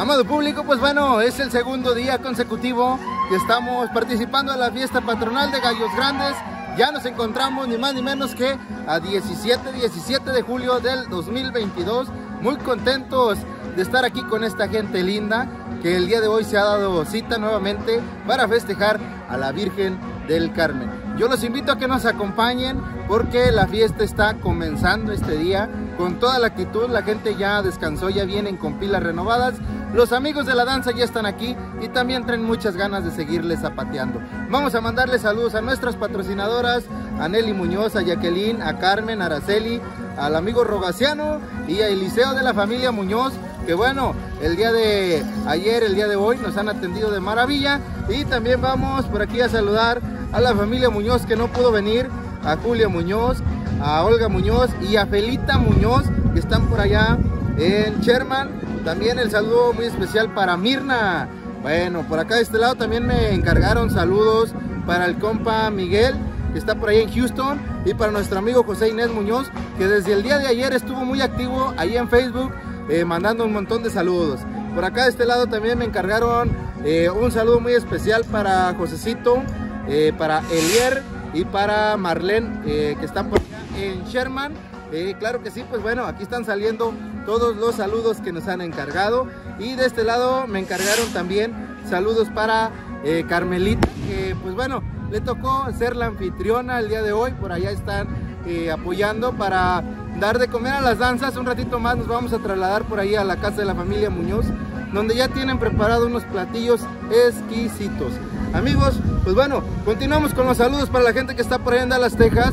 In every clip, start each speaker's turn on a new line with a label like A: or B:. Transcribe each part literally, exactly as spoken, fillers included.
A: Amado público, pues bueno, es el segundo día consecutivo que estamos participando en la fiesta patronal de Gallos Grandes. Ya nos encontramos ni más ni menos que a diecisiete de julio del dos mil veintidós. Muy contentos de estar aquí con esta gente linda que el día de hoy se ha dado cita nuevamente para festejar a la Virgen del Carmen. Yo los invito a que nos acompañen porque la fiesta está comenzando este día con toda la actitud. La gente ya descansó, ya vienen con pilas renovadas. Los amigos de la danza ya están aquí y también traen muchas ganas de seguirles zapateando. Vamos a mandarles saludos a nuestras patrocinadoras, a Nelly Muñoz, a Jacqueline, a Carmen, a Araceli, al amigo Rogaciano y a Eliseo de la familia Muñoz, que bueno, el día de ayer, el día de hoy nos han atendido de maravilla. Y también vamos por aquí a saludar a la familia Muñoz que no pudo venir, a Julia Muñoz, a Olga Muñoz y a Felita Muñoz, que están por allá en Sherman. También el saludo muy especial para Mirna. Bueno, por acá de este lado también me encargaron saludos para el compa Miguel, que está por ahí en Houston, y para nuestro amigo José Inés Muñoz, que desde el día de ayer estuvo muy activo ahí en Facebook, eh, mandando un montón de saludos. Por acá de este lado también me encargaron eh, un saludo muy especial para Josecito, eh, para Elier y para Marlene, eh, que están por acá en Sherman. Eh, claro que sí, pues bueno, aquí están saliendo todos los saludos que nos han encargado. Y de este lado me encargaron también saludos para eh, Carmelita, que pues bueno, le tocó ser la anfitriona el día de hoy. Por allá están eh, apoyando para dar de comer a las danzas. Un ratito más nos vamos a trasladar por ahí a la casa de la familia Muñoz, donde ya tienen preparado unos platillos exquisitos. Amigos, pues bueno, continuamos con los saludos para la gente que está por ahí en Dallas, Texas.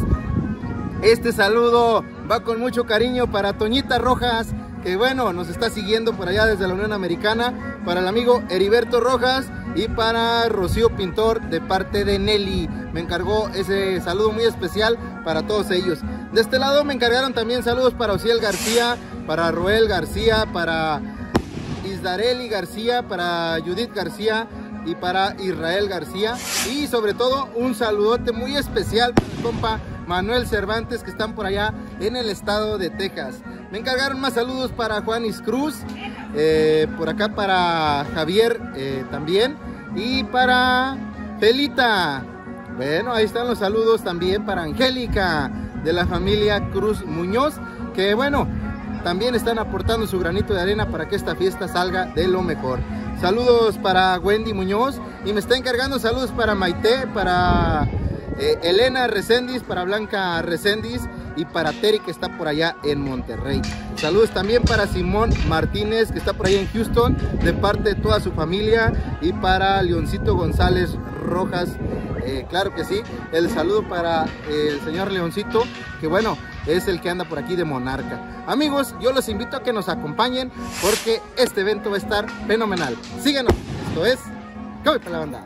A: Este saludo va con mucho cariño para Toñita Rojas, que bueno, nos está siguiendo por allá desde la Unión Americana, para el amigo Heriberto Rojas y para Rocío Pintor de parte de Nelly. Me encargó ese saludo muy especial para todos ellos. De este lado me encargaron también saludos para Ociel García, para Roel García, para Isdareli García, para Judith García y para Israel García. Y sobre todo un saludote muy especial para el compa Manuel Cervantes, que están por allá en el estado de Texas. Me encargaron más saludos para Juanis Cruz, eh, por acá para Javier eh, también, y para Felita. Bueno, ahí están los saludos también para Angélica de la familia Cruz Muñoz, que bueno, también están aportando su granito de arena para que esta fiesta salga de lo mejor. Saludos para Wendy Muñoz, y me está encargando saludos para Maite, para Eh, Elena Recendis, para Blanca Recendis y para Terry, que está por allá en Monterrey. Saludos también para Simón Martínez, que está por allá en Houston, de parte de toda su familia, y para Leoncito González Rojas, eh, claro que sí, el saludo para eh, el señor Leoncito, que bueno, es el que anda por aquí de Monarca. Amigos, yo los invito a que nos acompañen porque este evento va a estar fenomenal. Síganos, esto es Cabe para la Banda.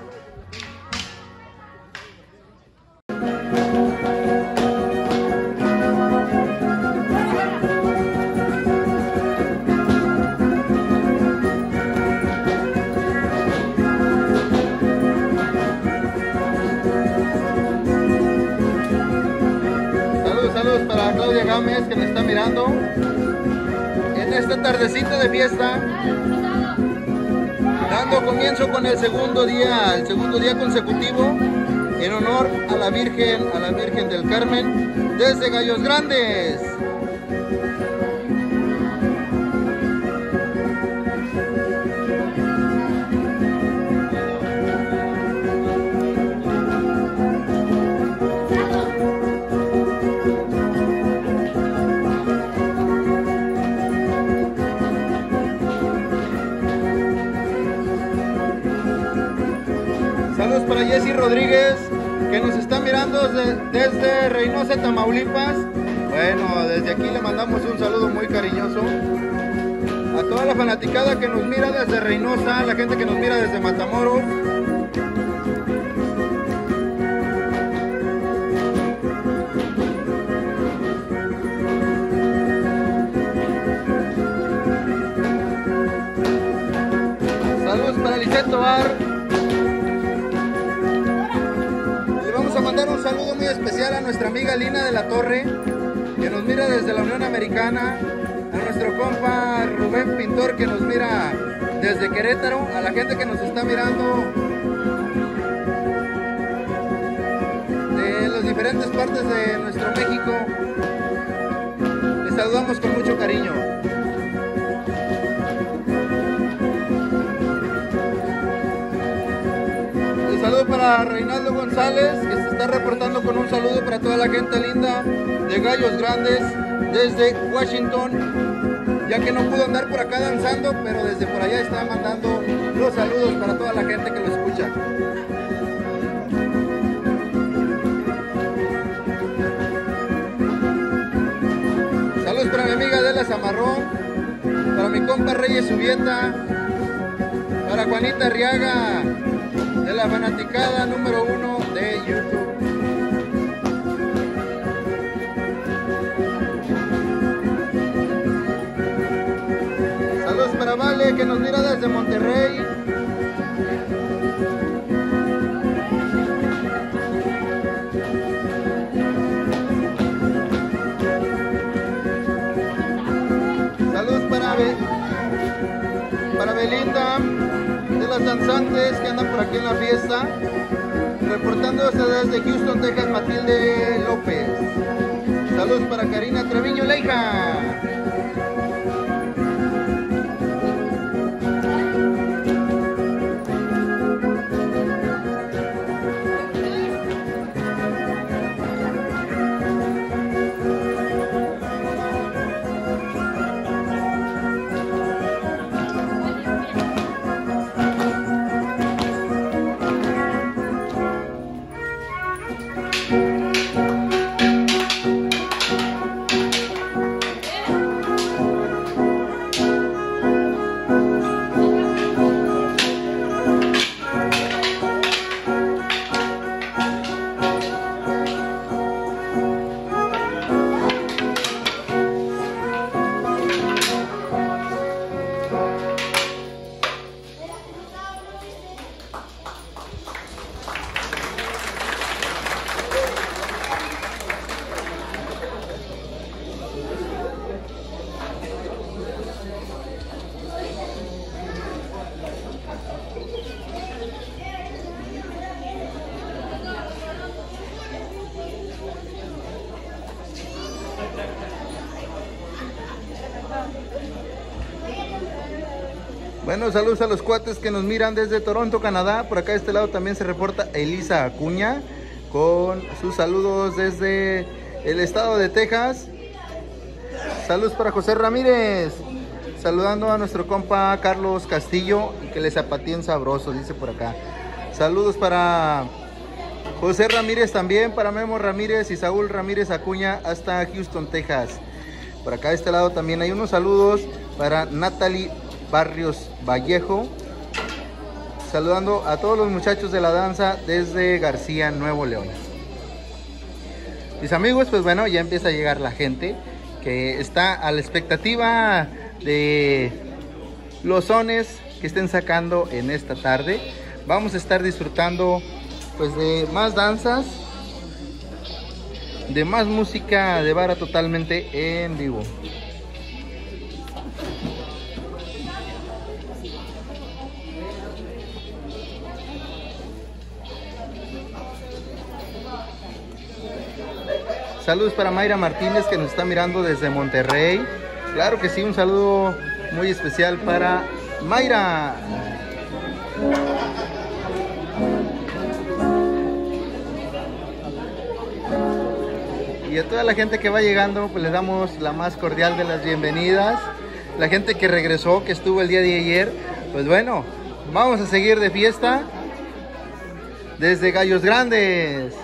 A: Para Claudia Gámez, que nos está mirando en esta tardecita de fiesta, dando comienzo con el segundo día, el segundo día consecutivo en honor a la Virgen, a la Virgen del Carmen, desde Gallos Grandes. Saludos para Jessy Rodríguez, que nos está mirando desde, desde Reynosa, Tamaulipas. Bueno, desde aquí le mandamos un saludo muy cariñoso a toda la fanaticada que nos mira desde Reynosa, la gente que nos mira desde Matamoros. Saludos para Lisette Tobar. A mandar un saludo muy especial a nuestra amiga Lina de la Torre, que nos mira desde la Unión Americana, a nuestro compa Rubén Pintor, que nos mira desde Querétaro, a la gente que nos está mirando de las diferentes partes de nuestro México. Les saludamos con mucho cariño. El saludo para Reinaldo González, que se está reportando con un saludo para toda la gente linda de Gallos Grandes desde Washington, ya que no pudo andar por acá danzando, pero desde por allá está mandando los saludos para toda la gente que lo escucha. Saludos para mi amiga Adela Zamarrón, para mi compa Reyes Subieta, para Juanita Arriaga, de la fanaticada número uno de YouTube. Saludos para Vale, que nos mira desde Monterrey. Saludos para, Be para Belinda, de las danzantes que andan por aquí en la fiesta. Reportándose desde Houston, Texas, Matilde López. Saludos para Karina Treviño Leija. Bueno, saludos a los cuates que nos miran desde Toronto, Canadá. Por acá de este lado también se reporta Elisa Acuña con sus saludos desde el estado de Texas. Saludos para José Ramírez, saludando a nuestro compa Carlos Castillo y que le zapateen sabroso, dice por acá. Saludos para José Ramírez también, para Memo Ramírez y Saúl Ramírez Acuña hasta Houston, Texas. Por acá de este lado también hay unos saludos para Natalie Barrios Vallejo, saludando a todos los muchachos de la danza desde García, Nuevo León. Mis amigos, pues bueno, ya empieza a llegar la gente que está a la expectativa de los sones que estén sacando en esta tarde. Vamos a estar disfrutando pues de más danzas, de más música de vara totalmente en vivo. Saludos para Mayra Martínez, que nos está mirando desde Monterrey. Claro que sí, un saludo muy especial para Mayra. Y a toda la gente que va llegando, pues les damos la más cordial de las bienvenidas. La gente que regresó, que estuvo el día de ayer, pues bueno, vamos a seguir de fiesta desde Gallos Grandes.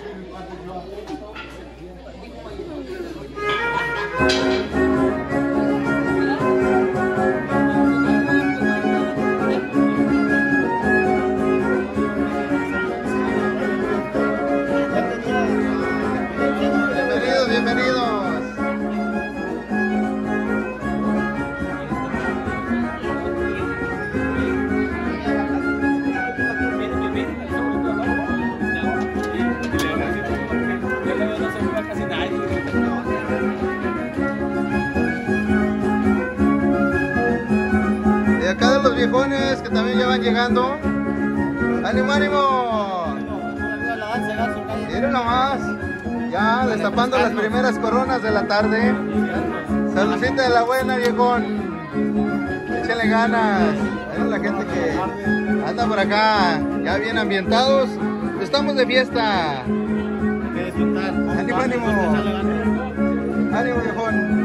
A: viejones que también ya van llegando. ¡Ánimo, ánimo! Miren nomás, ya destapando las primeras coronas de la tarde. Saludcita de la buena, viejón. Échenle ganas. Miren la gente que anda por acá, ya bien ambientados. Estamos de fiesta. Ánimo, ánimo. Ánimo, viejón.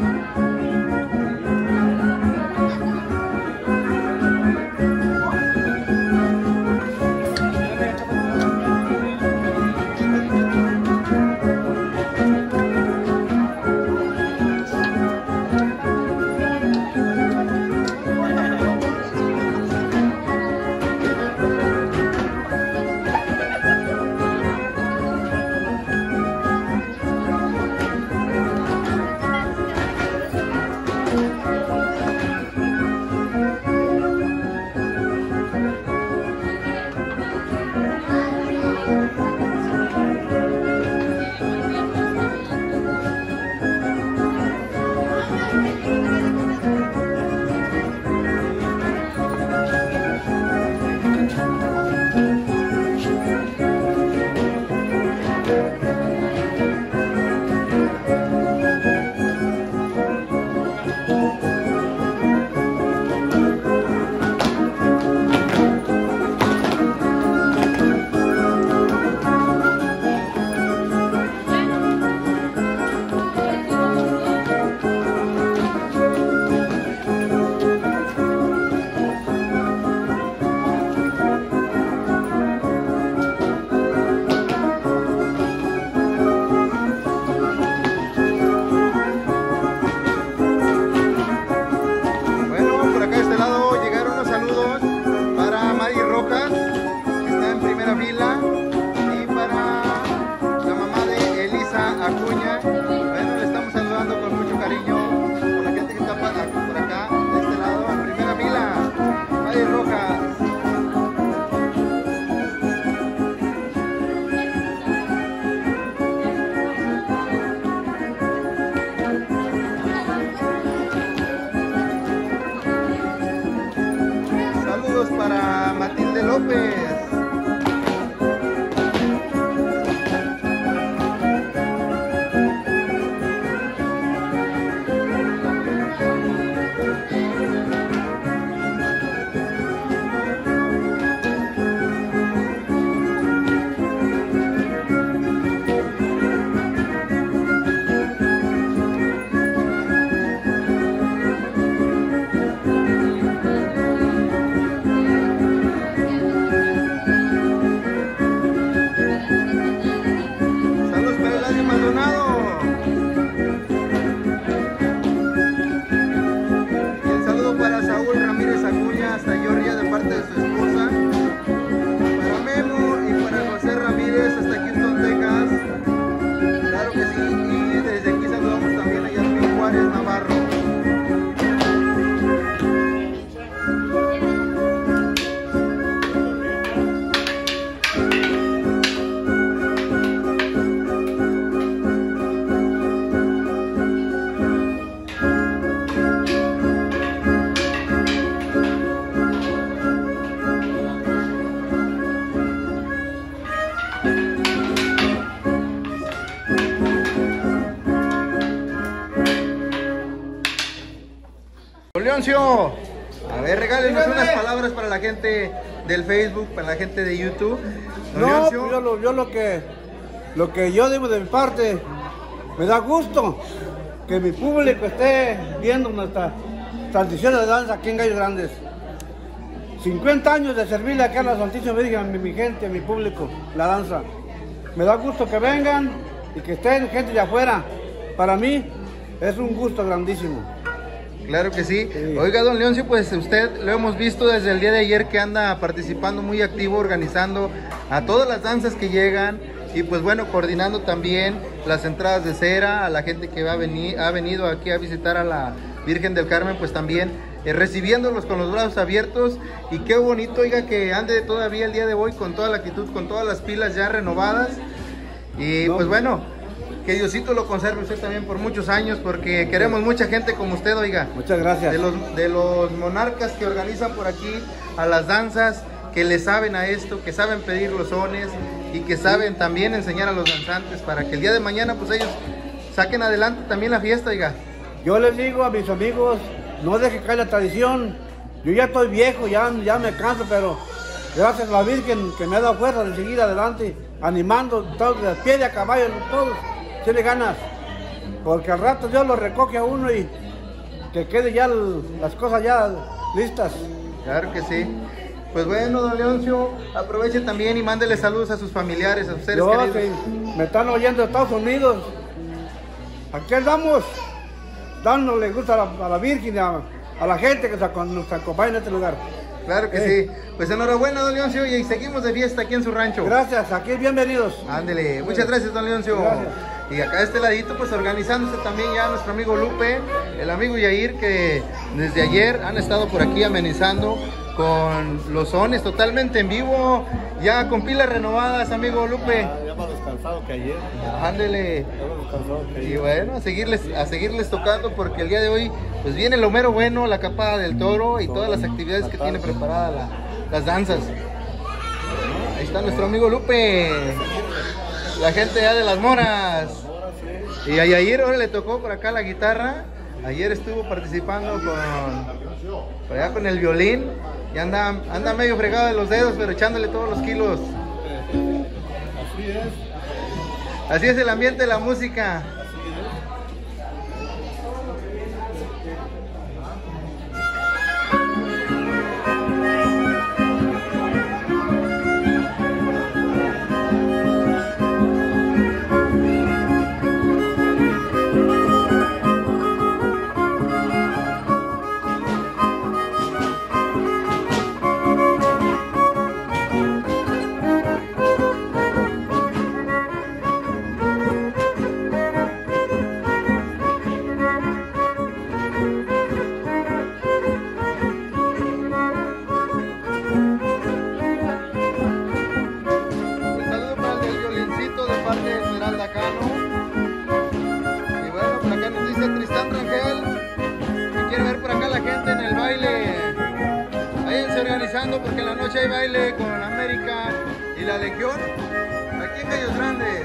A: Para Matilde López. Leoncio, a ver, regálenos unas palabras para la gente del Facebook, para la gente de YouTube.
B: No, pues yo, lo, yo lo que lo que yo digo de mi parte, me da gusto que mi público esté viendo nuestra tradición de danza aquí en Gallos Grandes. cincuenta años de servirle acá a la Santísima Virgen, a mi, mi gente, a mi público, la danza. Me da gusto que vengan y que estén gente de afuera. Para mí es un gusto grandísimo.
A: Claro que sí. sí. Oiga, don Leoncio, pues usted lo hemos visto desde el día de ayer que anda participando muy activo, organizando a todas las danzas que llegan y pues bueno, coordinando también las entradas de cera, a la gente que va a venir, ha venido aquí a visitar a la Virgen del Carmen, pues también eh, recibiéndolos con los brazos abiertos. Y qué bonito, oiga, que ande todavía el día de hoy con toda la actitud, con todas las pilas ya renovadas. Y no, pues bueno, que Diosito lo conserve usted también por muchos años, porque queremos mucha gente como usted, oiga.
B: Muchas gracias.
A: De los, de los monarcas que organizan por aquí a las danzas, que le saben a esto, que saben pedir los sones y que saben también enseñar a los danzantes para que el día de mañana pues ellos saquen adelante también la fiesta, oiga.
B: Yo les digo a mis amigos, no dejen caer la tradición. Yo ya estoy viejo, ya, ya me canso, pero gracias a la Virgen que me ha dado fuerza de seguir adelante, animando todos de pie de a caballo, todos, tiene ganas. Porque al rato Dios lo recoge a uno y que quede ya el, las cosas ya listas.
A: Claro que sí. Pues bueno, don Leoncio, aproveche también y mándele saludos a sus familiares, a sus seres
B: Yo,
A: queridos.
B: sí, me están oyendo de Estados Unidos. Aquí andamos, dándole gusto a la, a la Virgen y a, a la gente que nos acompaña en este lugar.
A: Claro que
B: Eh.
A: sí. Pues enhorabuena, don Leoncio, y seguimos de fiesta aquí en su rancho.
B: Gracias, aquí bienvenidos.
A: Ándele, muchas gracias, don Leoncio.
B: Gracias.
A: Y acá de este ladito, pues organizándose también ya nuestro amigo Lupe, el amigo Yair, que desde ayer han estado por aquí amenizando con los sones totalmente en vivo, ya con pilas renovadas, amigo Lupe.
C: Ah, ya más descansado que ayer.
A: Ándele.
C: Ya más descansado que
A: Y
C: ayer.
A: bueno, a seguirles, a seguirles tocando porque el día de hoy pues viene lo mero bueno, la capada del toro y todas las actividades que tiene preparadas la, las danzas. Ahí está nuestro amigo Lupe, la gente ya de las moras. Y a Yair ahora le tocó por acá la guitarra. Ayer estuvo participando con, por allá con el violín y anda, anda medio fregado de los dedos, pero echándole todos los kilos.
C: Así es.
A: Así es el ambiente de la música. Porque en la noche hay baile con América y la Legión aquí en Gallos Grandes.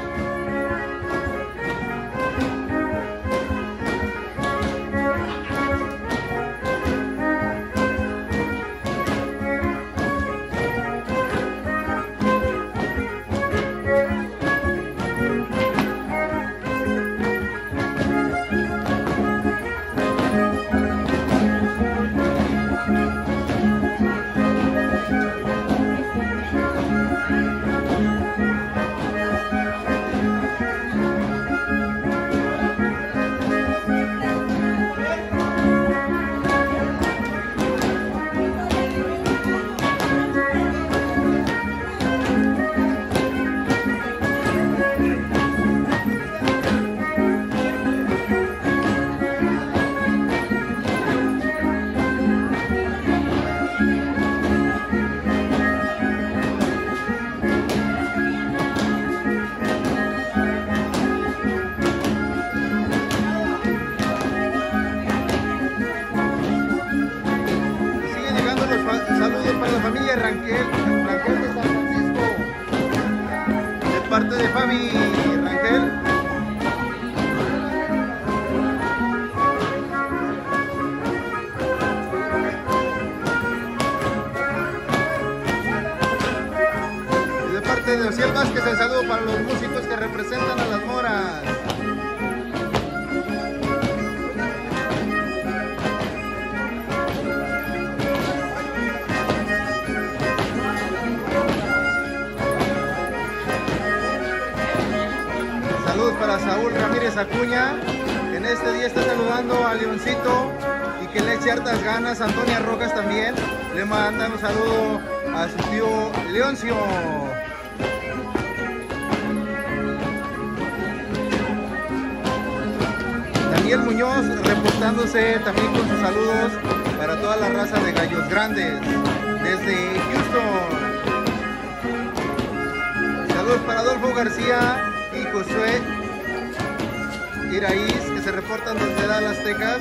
A: Rangel, Rangel de San Francisco, de parte de Fabi Rangel. Y de parte de Ociel Vázquez, el saludo para los músicos que representan a las moras. Saludos para Saúl Ramírez Acuña, que en este día está saludando a Leoncito y que le eche hartas ganas. Antonia Rojas también le manda un saludo a su tío Leoncio. Daniel Muñoz reportándose también con sus saludos para toda la raza de Gallos Grandes desde Houston. Saludos para Adolfo García y Josué Iraís, que se reportan desde Dallas, Texas.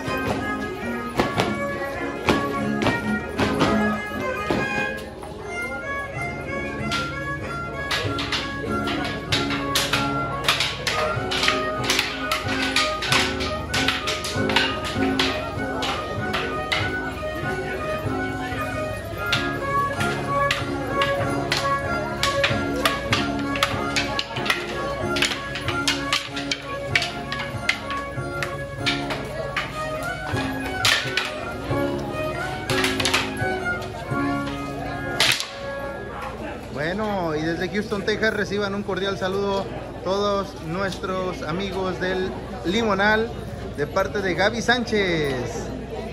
A: Bueno, y desde Houston, Texas, reciban un cordial saludo todos nuestros amigos del Limonal de parte de Gaby Sánchez.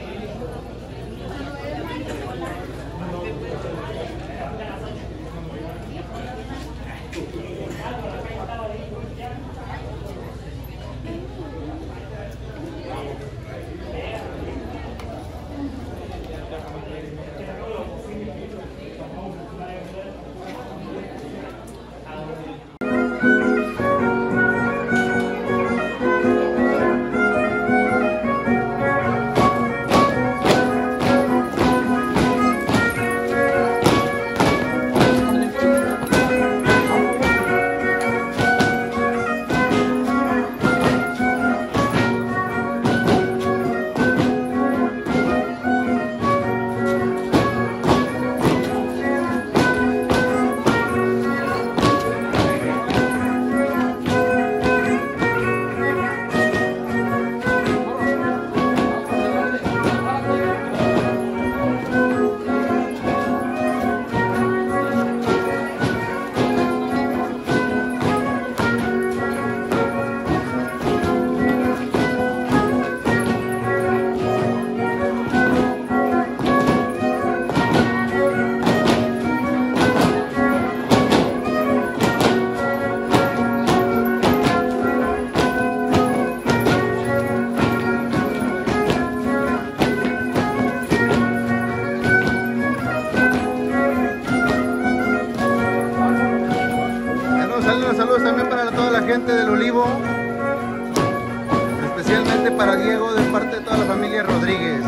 A: Saludos también para toda la gente del Olivo, especialmente para Diego de parte de toda la familia Rodríguez.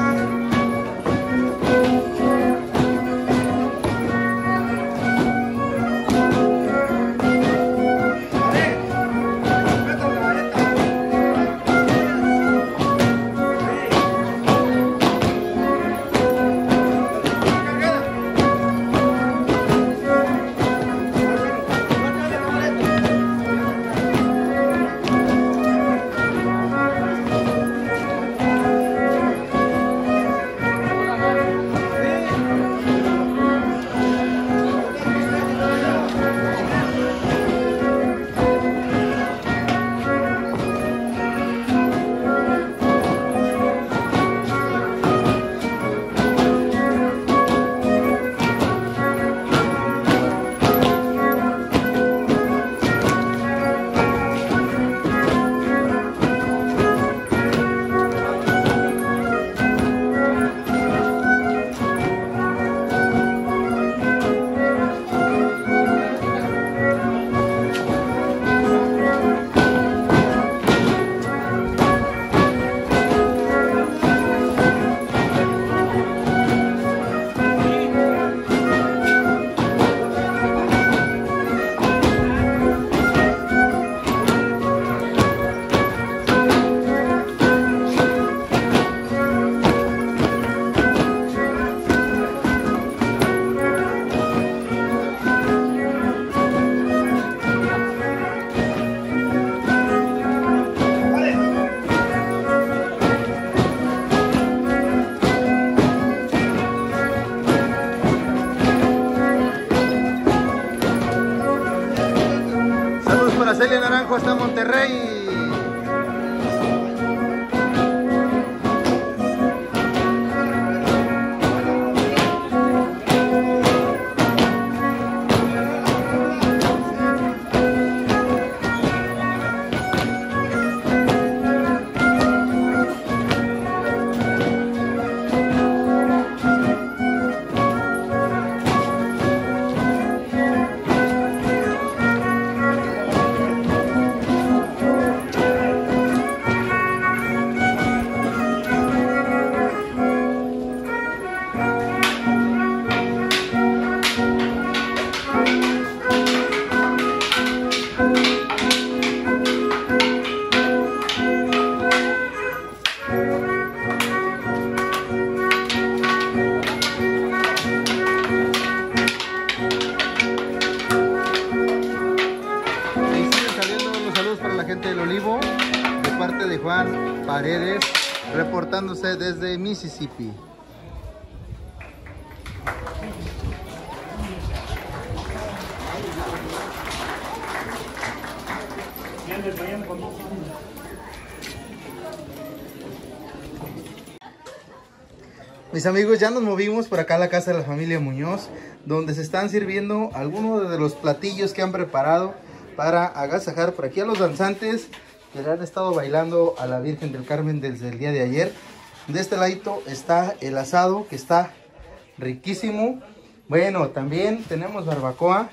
A: Paredes, reportándose desde Mississippi. Mis amigos, ya nos movimos por acá a la casa de la familia Muñoz, donde se están sirviendo algunos de los platillos que han preparado para agasajar por aquí a los danzantes que le han estado bailando a la Virgen del Carmen desde el día de ayer. De este ladito está el asado, que está riquísimo. Bueno, también tenemos barbacoa.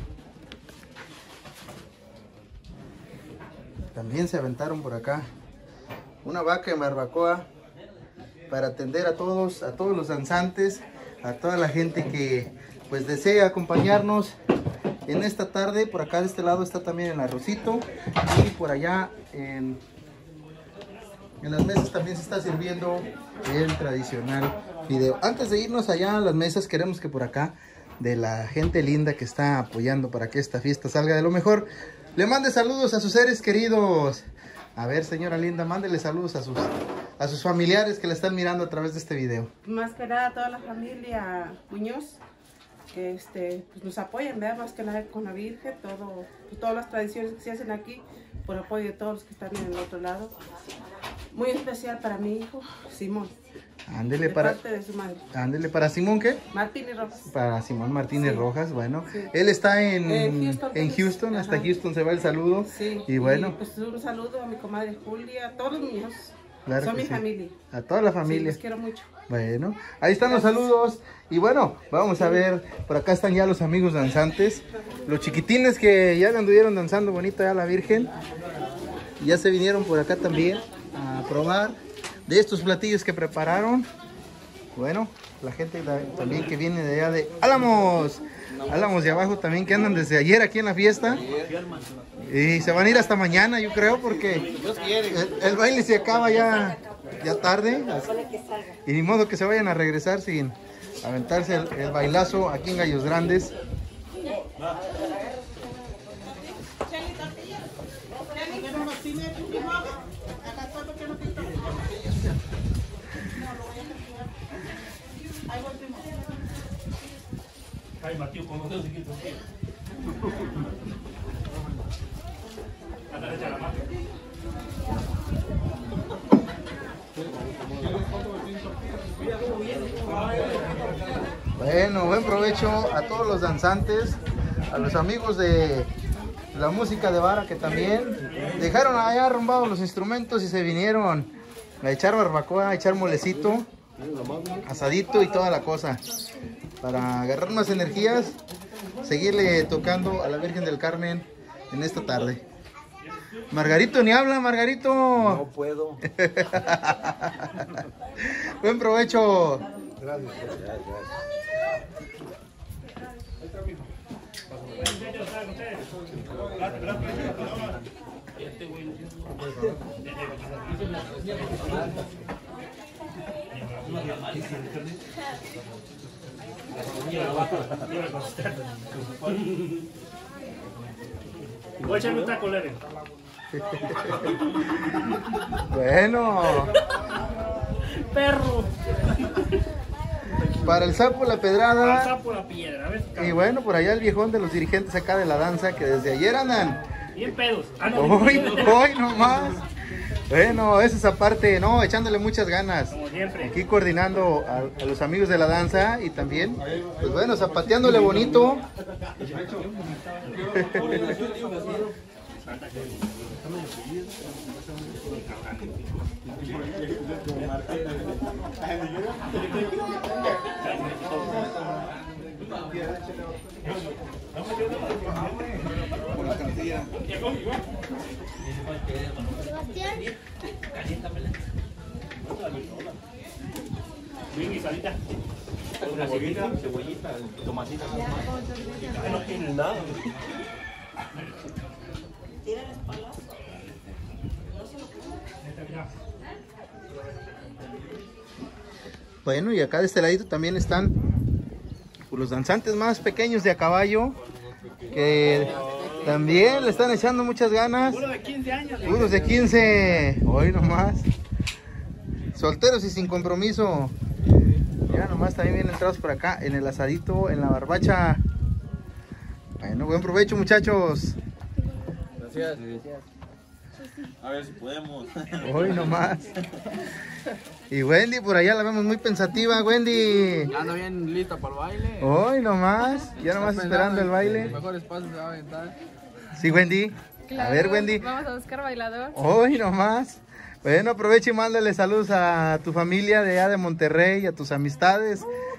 A: También se aventaron por acá una vaca en barbacoa para atender a todos, a todos los danzantes, a toda la gente que pues desea acompañarnos en esta tarde. Por acá de este lado está también el arrocito, y por allá en, en las mesas también se está sirviendo el tradicional fideo. Antes de irnos allá a las mesas, queremos que por acá, de la gente linda que está apoyando para que esta fiesta salga de lo mejor, le mande saludos a sus seres queridos. A ver, señora linda, mándele saludos a sus, a sus familiares que la están mirando a través de este video.
D: Más que nada a toda la familia Muñoz, que este, pues nos apoyan, ¿verdad? Más que nada con la Virgen, todo, pues todas las tradiciones que se hacen aquí, por apoyo de todos los que están en el otro lado. Muy especial para mi hijo, Simón.
A: Ándele
D: de
A: para,
D: parte de su madre.
A: ándele para Simón, ¿qué?
D: Martínez Rojas.
A: Para Simón Martínez
D: Sí.
A: Rojas, bueno.
D: Sí.
A: Él está en,
D: En Houston,
A: en Houston, hasta
D: Ajá.
A: Houston se va el saludo.
D: Sí.
A: Y bueno,
D: pues un saludo a mi comadre Julia, a todos los niños.
A: claro
D: Son
A: que
D: mi
A: sí.
D: familia.
A: A toda la
D: Sí,
A: familia.
D: los quiero mucho.
A: Bueno, ahí están los saludos. Y bueno, vamos a ver, por acá están ya los amigos danzantes, los chiquitines que ya le anduvieron danzando bonito ya a la Virgen. Ya se vinieron por acá también a probar de estos platillos que prepararon. Bueno, la gente también que viene de allá de Álamos, Álamos de abajo también, que andan desde ayer aquí en la fiesta. Y se van a ir hasta mañana, yo creo, porque el, el baile se acaba ya, ya tarde. Y ni modo que se vayan a regresar sin aventarse el, el bailazo aquí en Gallos Grandes.
E: Ay, Matías, con los dedos chiquitos. A la derecha la mano.
A: Bueno, buen provecho a todos los danzantes, a los amigos de la música de vara que también dejaron allá arrumbados los instrumentos y se vinieron a echar barbacoa, a echar molecito, asadito y toda la cosa, para agarrar más energías, seguirle tocando a la Virgen del Carmen en esta tarde. Margarito, ni habla, Margarito.
C: No puedo.
A: Buen provecho.
C: Gracias.
E: Voy a echarme un taco leve.
A: Bueno,
E: Perro.
A: para el sapo la pedrada.
E: Pasa por la piedra, ¿ves?
A: Y bueno, por allá el viejón de los dirigentes acá de la danza, que desde ayer andan.
E: Bien pedos. Ah, no.
A: Hoy, hoy nomás. Bueno, eso es aparte, no, echándole muchas ganas.
E: Como siempre.
A: Aquí coordinando a, a los amigos de la danza y también, pues bueno, zapateándole bonito.
E: Bien guisadita. Una cebollita, cebollita, tomatita. No tiene nada.
A: Bueno, y acá de este ladito también están pues, los danzantes más pequeños de a caballo, que También le están echando muchas ganas.
E: Uno de quince años.
A: Puros de quince. Hoy nomás. Solteros y sin compromiso. Mira nomás, también vienen entrados por acá en el asadito, en la barbacha. Bueno, buen provecho, muchachos.
C: Gracias. A ver si podemos.
A: Hoy nomás. Y Wendy, por allá la vemos muy pensativa, Wendy.
F: Ya ando bien lista para el baile.
A: Hoy nomás, ya nomás esperando el baile.
F: Los mejores pasos se va a aventar.
A: Sí, Wendy.
G: Claro,
A: A ver, Wendy.
G: Vamos a buscar bailador.
A: Hoy nomás. Bueno, aprovecha y mándale saludos a tu familia de allá de Monterrey, a tus amistades.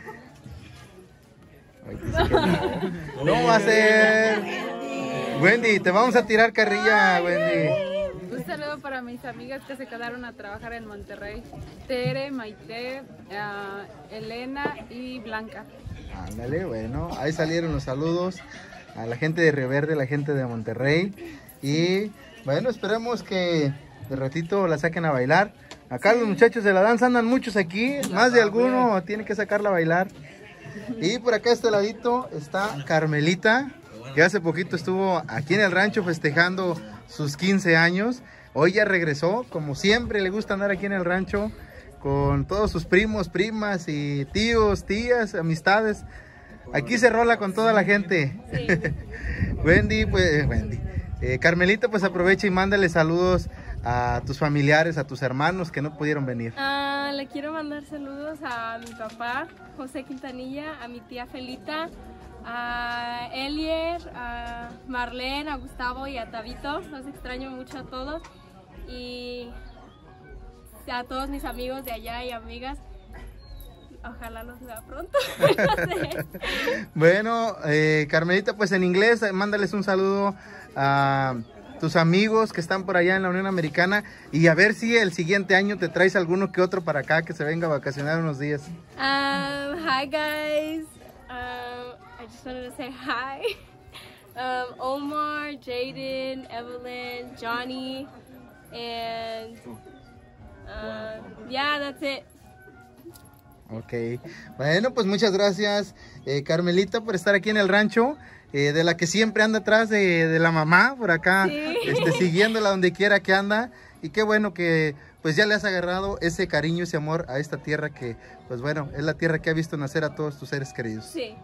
A: Ay, dice que no. No va a ser. Wendy, te vamos a tirar carrilla, Wendy.
G: Un saludo para mis amigas que se quedaron a trabajar en Monterrey. Tere, Maite, uh, Elena y Blanca.
A: Ándale, bueno, ahí salieron los saludos a la gente de Río Verde, la gente de Monterrey. Y bueno, esperemos que de ratito la saquen a bailar. Acá los muchachos de la danza andan muchos aquí, más de alguno tiene que sacarla a bailar. Y por acá a este ladito está Carmelita, que hace poquito estuvo aquí en el rancho festejando sus quince años. Hoy ya regresó, como siempre le gusta andar aquí en el rancho con todos sus primos, primas y tíos, tías, amistades. Aquí se rola con toda la gente.
G: Sí.
A: Wendy, pues, Wendy. Eh, Carmelita, pues aprovecha y mándale saludos a tus familiares, a tus hermanos que no pudieron venir.
G: Ah, le quiero mandar saludos a mi papá, José Quintanilla, a mi tía Felita, a Elier, a Marlene, a Gustavo y a Tabito. Los extraño mucho a todos. Y a todos mis amigos de allá y amigas. Ojalá los vea pronto. No sé.
A: Bueno, eh, Carmelita, pues en inglés, eh, mándales un saludo a tus amigos que están por allá en la Unión Americana y a ver si el siguiente año te traes alguno que otro para acá que se venga a vacacionar unos días.
G: Um, hi guys. Um, I just wanted to say hi. Um, Omar, Jaden, Evelyn, Johnny, and uh, yeah, that's it.
A: Ok, bueno, pues muchas gracias, eh, Carmelita, por estar aquí en el rancho, eh, de la que siempre anda atrás de, de la mamá, por acá,
G: Sí.
A: este, siguiéndola donde quiera que anda, y qué bueno que pues ya le has agarrado ese cariño, ese amor a esta tierra que, pues bueno, es la tierra que ha visto nacer a todos tus seres queridos.
G: Sí.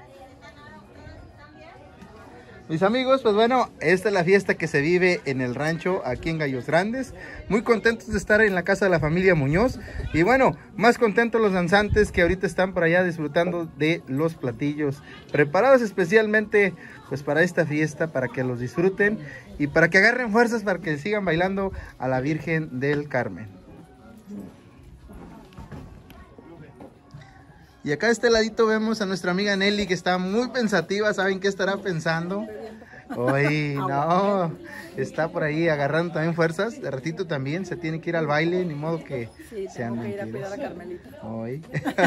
A: Mis amigos, pues bueno, esta es la fiesta que se vive en el rancho aquí en Gallos Grandes. Muy contentos de estar en la casa de la familia Muñoz. Y bueno, más contentos los danzantes que ahorita están por allá disfrutando de los platillos preparados especialmente pues para esta fiesta, para que los disfruten y para que agarren fuerzas para que sigan bailando a la Virgen del Carmen. Y acá de este ladito vemos a nuestra amiga Nelly que está muy pensativa. ¿Saben qué estará pensando? Hoy no, está por ahí agarrando también fuerzas. De ratito también se tiene que ir al baile, ni modo que
H: Sí,
A: sean
H: tengo que ir a
A: mentiras.
H: cuidar a Carmelita.
A: Hoy.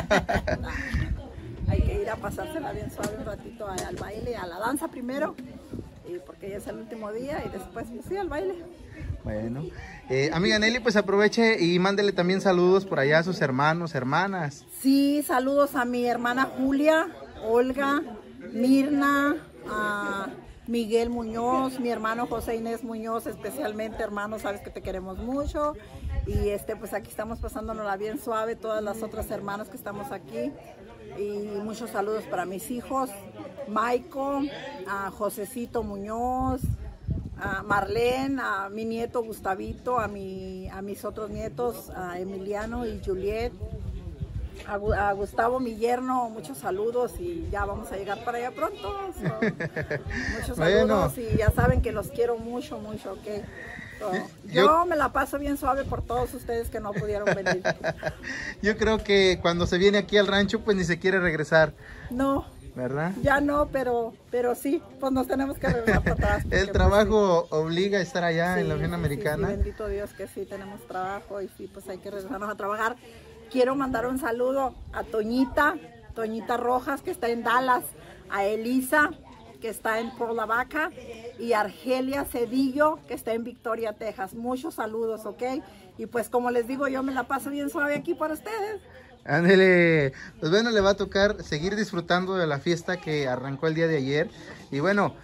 H: Hay que ir a pasársela bien suave un ratito a- al baile, a la danza primero, y porque ya es el último día, y después pues sí, al baile.
A: Bueno, eh, amiga Nelly, pues aproveche y mándele también saludos por allá a sus hermanos, hermanas.
H: Sí, saludos a mi hermana Julia, Olga, Mirna, a Miguel Muñoz, mi hermano José Inés Muñoz, especialmente, hermano, sabes que te queremos mucho. Y este, pues aquí estamos pasándonosla bien suave, todas las otras hermanas que estamos aquí. Y muchos saludos para mis hijos, Maiko, a Josecito Muñoz, a Marlene, a mi nieto Gustavito, a, mi, a mis otros nietos, a Emiliano y Juliet. A, Gu- a Gustavo, mi yerno, muchos saludos y ya vamos a llegar para allá pronto. So, muchos
A: Bueno.
H: saludos y ya saben que los quiero mucho, mucho, ¿ok? So,
A: Yo-
H: yo me la paso bien suave por todos ustedes que no pudieron venir.
A: Yo creo que cuando se viene aquí al rancho, pues ni se quiere regresar,
H: No,
A: ¿verdad?
H: ya no, pero, pero sí, pues nos tenemos que regresar para atrás. porque,
A: El
H: pues,
A: trabajo obliga a estar allá
H: sí,
A: en la Unión
H: sí,
A: Americana.
H: sí, bendito Dios que sí tenemos trabajo y sí, pues hay que regresarnos a trabajar. Quiero mandar un saludo a Toñita, Toñita Rojas, que está en Dallas, a Elisa, que está en Por la Vaca, y a Argelia Cedillo, que está en Victoria, Texas. Muchos saludos, ¿ok? Y pues como les digo, yo me la paso bien suave aquí para ustedes.
A: Ándele, pues bueno, le va a tocar seguir disfrutando de la fiesta que arrancó el día de ayer. Y bueno,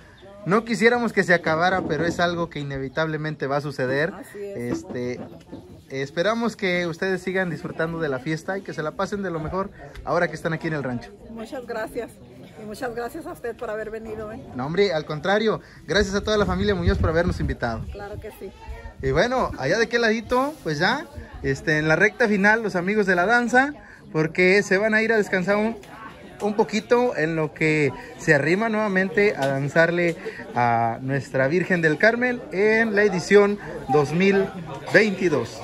A: no quisiéramos que se acabara, pero es algo que inevitablemente va a suceder.
H: Así es.
A: Este, esperamos que ustedes sigan disfrutando de la fiesta y que se la pasen de lo mejor ahora que están aquí en el rancho.
H: Muchas gracias. Y muchas gracias a usted por haber venido. ¿eh?
A: No, hombre, al contrario, gracias a toda la familia Muñoz por habernos invitado.
H: Claro que sí.
A: Y bueno, allá de qué ladito, pues ya, este, en la recta final, los amigos de la danza, porque se van a ir a descansar un, un poquito en lo que se arrima nuevamente a danzarle a nuestra Virgen del Carmen en la edición dos mil veintidós.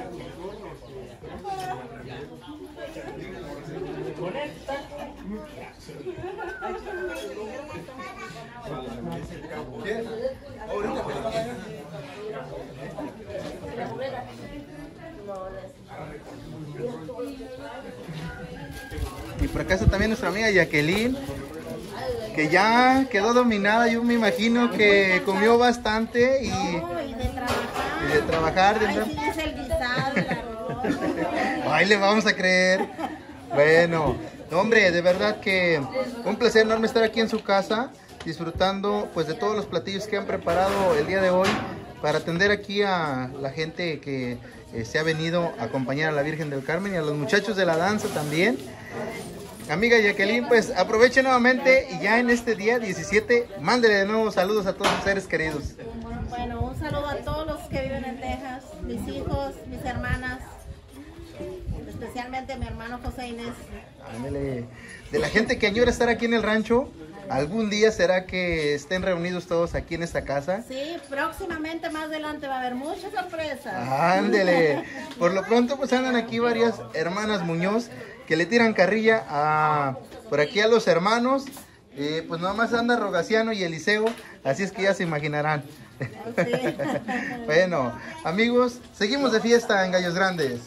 A: Y por acá está también nuestra amiga Jacqueline, que ya quedó dominada. Yo me imagino que comió bastante y,
I: No, y de trabajar.
A: y de trabajar. De
I: Ay,
A: andar-
I: sí, es el guisado, el arroz.
A: Ay, le vamos a creer. Bueno, hombre, de verdad que un placer enorme estar aquí en su casa, disfrutando pues de todos los platillos que han preparado el día de hoy para atender aquí a la gente que eh, se ha venido a acompañar a la Virgen del Carmen y a los muchachos de la danza también. Amiga Jacqueline, pues aproveche nuevamente y ya en este día diecisiete, mándele de nuevo saludos a todos sus seres queridos.
I: Bueno, un saludo a todos los que viven en Texas, mis hijos, mis hermanas, especialmente a mi hermano José Inés.
A: Ándele. De la gente que añora estar aquí en el rancho, ¿algún día será que estén reunidos todos aquí en esta casa?
I: Sí, próximamente más adelante va a haber muchas sorpresas.
A: Ándele. Por lo pronto pues andan aquí varias hermanas Muñoz que le tiran carrilla a, por aquí a los hermanos. Eh, pues nada más anda Rogaciano y Eliseo, así es que ya se imaginarán.
I: Sí.
A: Bueno, amigos, seguimos de fiesta en Gallos Grandes.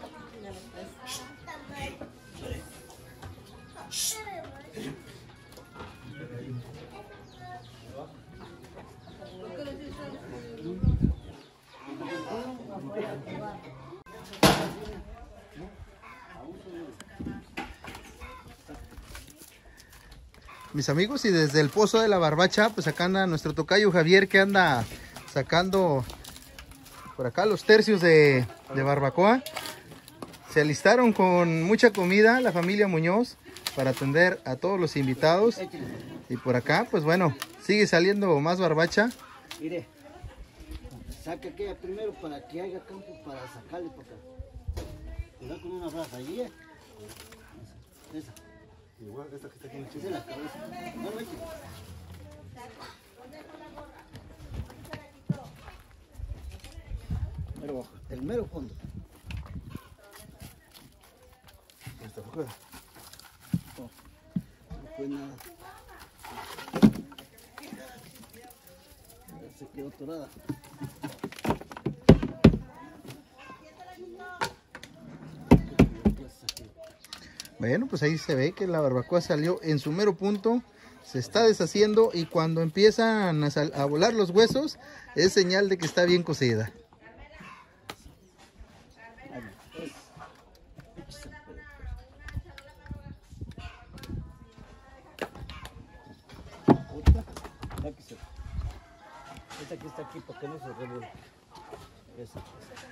A: Mis amigos, y desde el Pozo de la Barbacha, pues acá anda nuestro tocayo Javier, que anda sacando por acá los tercios de, de barbacoa. Se alistaron con mucha comida la familia Muñoz para atender a todos los invitados. Y por acá, pues bueno, sigue saliendo más barbacha.
J: Mire, saque aquella primero para que haya campo para sacarle para acá. Cuidado con una brasa allí. ¿eh? Esa.
A: Igual, esta que está aquí en el
J: Esa es la cabeza. No, no, Mero bajo, el mero fondo.
A: Esta fue.
J: No, no fue nada. Ya se quedó atorada.
A: Bueno, pues ahí se ve que la barbacoa salió en su mero punto, se está deshaciendo y cuando empiezan a, sal- a volar los huesos es señal de que está bien cocida.
J: Otra, ya que se... Esta que está aquí para que no se revuelva. Esa, esa.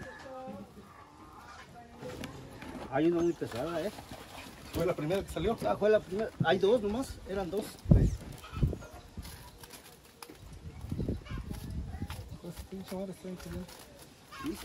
J: Hay una muy pesada, ¿eh?
A: ¿Fue la primera que salió?
J: Ah, fue la primera. Hay dos nomás, eran dos. Sí.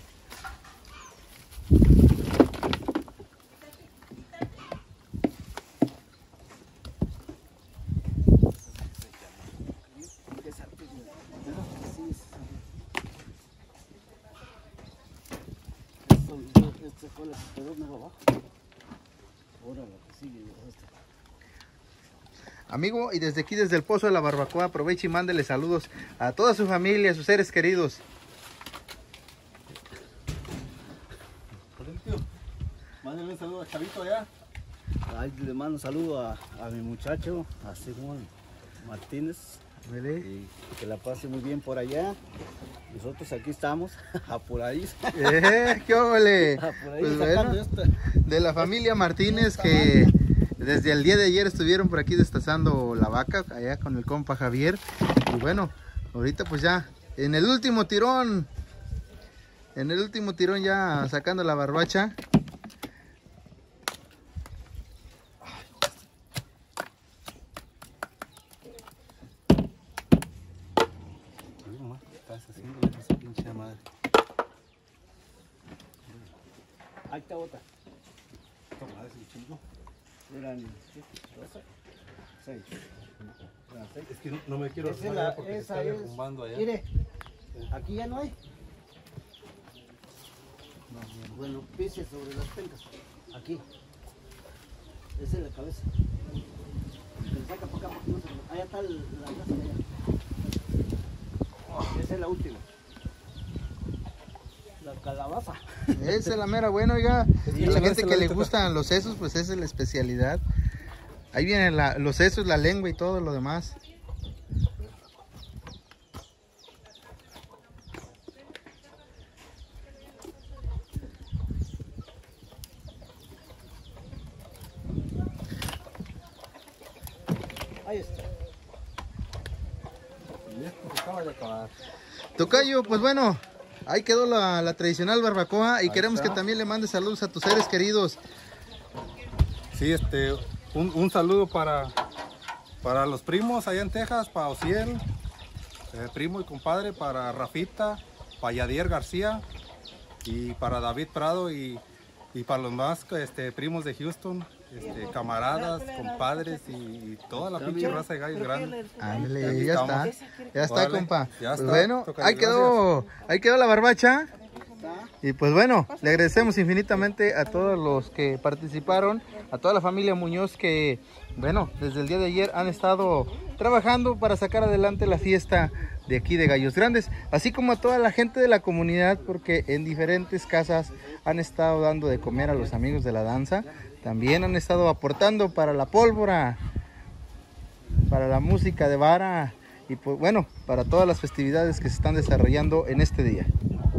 J: Esta fue la que quedó mero abajo. Ahora la que sigue es esta.
A: Amigo, y desde aquí, desde el Pozo de la Barbacoa, aproveche y mándele saludos a toda su familia, a sus seres queridos.
J: Mándale un saludo a Chavito allá. Ahí le mando un saludo a, a mi muchacho, a Simón Martínez. Y que la pase muy bien por allá. Nosotros aquí estamos, apuradís.
A: Eh, ¿Qué óvole?
J: Apuradís
A: Pues
J: sacando
A: bueno,
J: esto.
A: de la familia Martínez que desde el día de ayer estuvieron por aquí destazando la vaca, allá con el compa Javier. Y Y bueno, ahorita pues ya, en el último tirón, en el último tirón ya sacando la barbacha.
J: Ahí está otra. Toma, ese chingo. Eran doce, seis. Eran seis.
K: Es que no, no me quiero
J: Esa es la-
K: porque se
J: esa
K: está
J: es-
K: derrumbando allá.
J: Mire, aquí ya no hay. Bueno, pise sobre las pencas. Aquí. Esa es la cabeza. Se saca para acá porque no se... Allá está el- la casa de allá. Esa es la última. La calabaza.
A: Esa es la mera buena, oiga.
J: Sí,
A: A la
J: la
A: gente
J: esa
A: que
J: la
A: le
J: toca.
A: gustan los sesos, pues esa es la especialidad. Ahí vienen la- los sesos, la lengua y todo lo demás.
J: Ahí está.
K: Y esto se acaba de acabar.
A: Tocayo, pues bueno, ahí quedó la, la tradicional barbacoa y
K: Ahí
A: queremos
K: está.
A: que también le mandes saludos a tus seres queridos.
K: Sí, este, un, un saludo para, para los primos allá en Texas, para Ociel, eh, primo y compadre, para Rafita, para Yadier García y para David Prado y, y para los más este, primos de Houston, este, camaradas, compadres y, y toda la pinche raza de gallos grandes.
A: Ándale,
K: Aquí
A: ya
K: estamos.
A: está. Ya está,
K: Órale,
A: compa.
K: ya
A: Pues
K: está,
A: bueno,
K: Tocayo,
A: ahí quedó, ahí quedó la barbacha. Y pues bueno, le agradecemos infinitamente a todos los que participaron, a toda la familia Muñoz que, bueno, desde el día de ayer han estado trabajando para sacar adelante la fiesta de aquí de Gallos Grandes, así como a toda la gente de la comunidad, porque en diferentes casas han estado dando de comer a los amigos de la danza, también han estado aportando para la pólvora, para la música de vara y pues bueno, para todas las festividades que se están desarrollando en este día.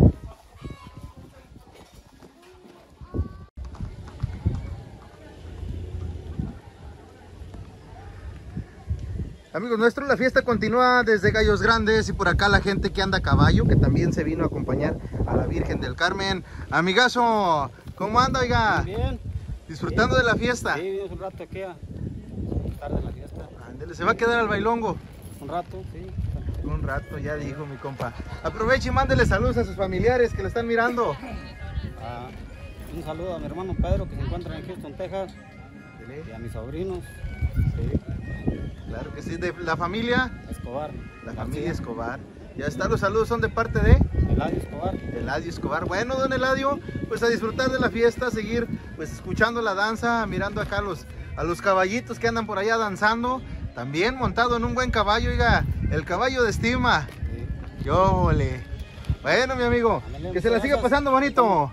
A: Amigos nuestros, la fiesta continúa desde Gallos Grandes y por acá la gente que anda a caballo, que también se vino a acompañar a la Virgen del Carmen. Amigazo, ¿cómo anda, oiga?
J: Bien.
A: ¿Disfrutando de la fiesta?
J: Sí, un rato aquí a disfrutar de la fiesta.
A: Ándele, ¿se va a quedar al bailongo?
J: Un rato, sí.
A: Un rato, ya dijo mi compa. Aproveche y mándele saludos a sus familiares que lo están mirando.
J: Ah, un saludo a mi hermano Pedro que se encuentra en Houston, Texas. Y a mis sobrinos.
A: Sí. Claro que sí, de la familia
J: Escobar.
A: La familia Escobar. Ya está, los saludos son de parte de
J: Eladio Escobar.
A: Eladio Escobar. Bueno, don Eladio, pues a disfrutar de la fiesta, seguir pues escuchando la danza, mirando acá a los, a los caballitos que andan por allá danzando. También montado en un buen caballo, oiga, el caballo de estima. Sí. ¡Yóle! Bueno, mi amigo, que se la siga pasando bonito.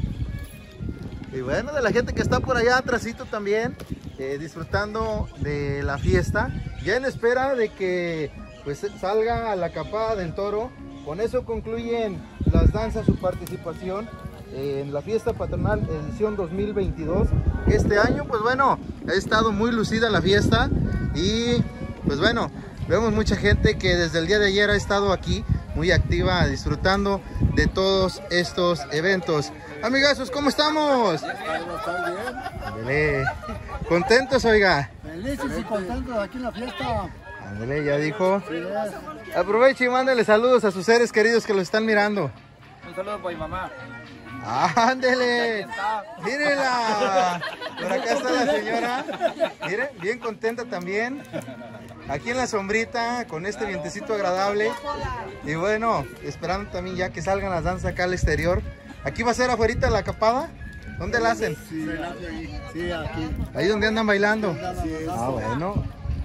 A: Y bueno, de la gente que está por allá atrásito también, eh, disfrutando de la fiesta, ya en espera de que pues salga a la capada del toro. Con eso concluyen las danzas su participación en la fiesta patronal edición dos mil veintidós. Este año, pues bueno, ha estado muy lucida la fiesta y pues bueno, vemos mucha gente que desde el día de ayer ha estado aquí muy activa disfrutando de todos estos eventos. Amigazos, ¿cómo estamos? Ándale. ¿Contentos, oiga?
L: Felices y contentos aquí en la fiesta.
A: Ándale, ya dijo. Aproveche y mándale saludos a sus seres queridos que lo están mirando.
F: Un saludo para mi mamá.
A: ¡Ándele! ¡Mírela! Por acá está la señora. Miren, bien contenta también. Aquí en la sombrita, con este vientecito agradable. Y bueno, esperando también ya que salgan las danzas acá al exterior. ¿Aquí va a ser afuera la capada? ¿Dónde la hacen?
L: Sí, sí, aquí.
A: Ahí donde andan bailando. Ah, bueno.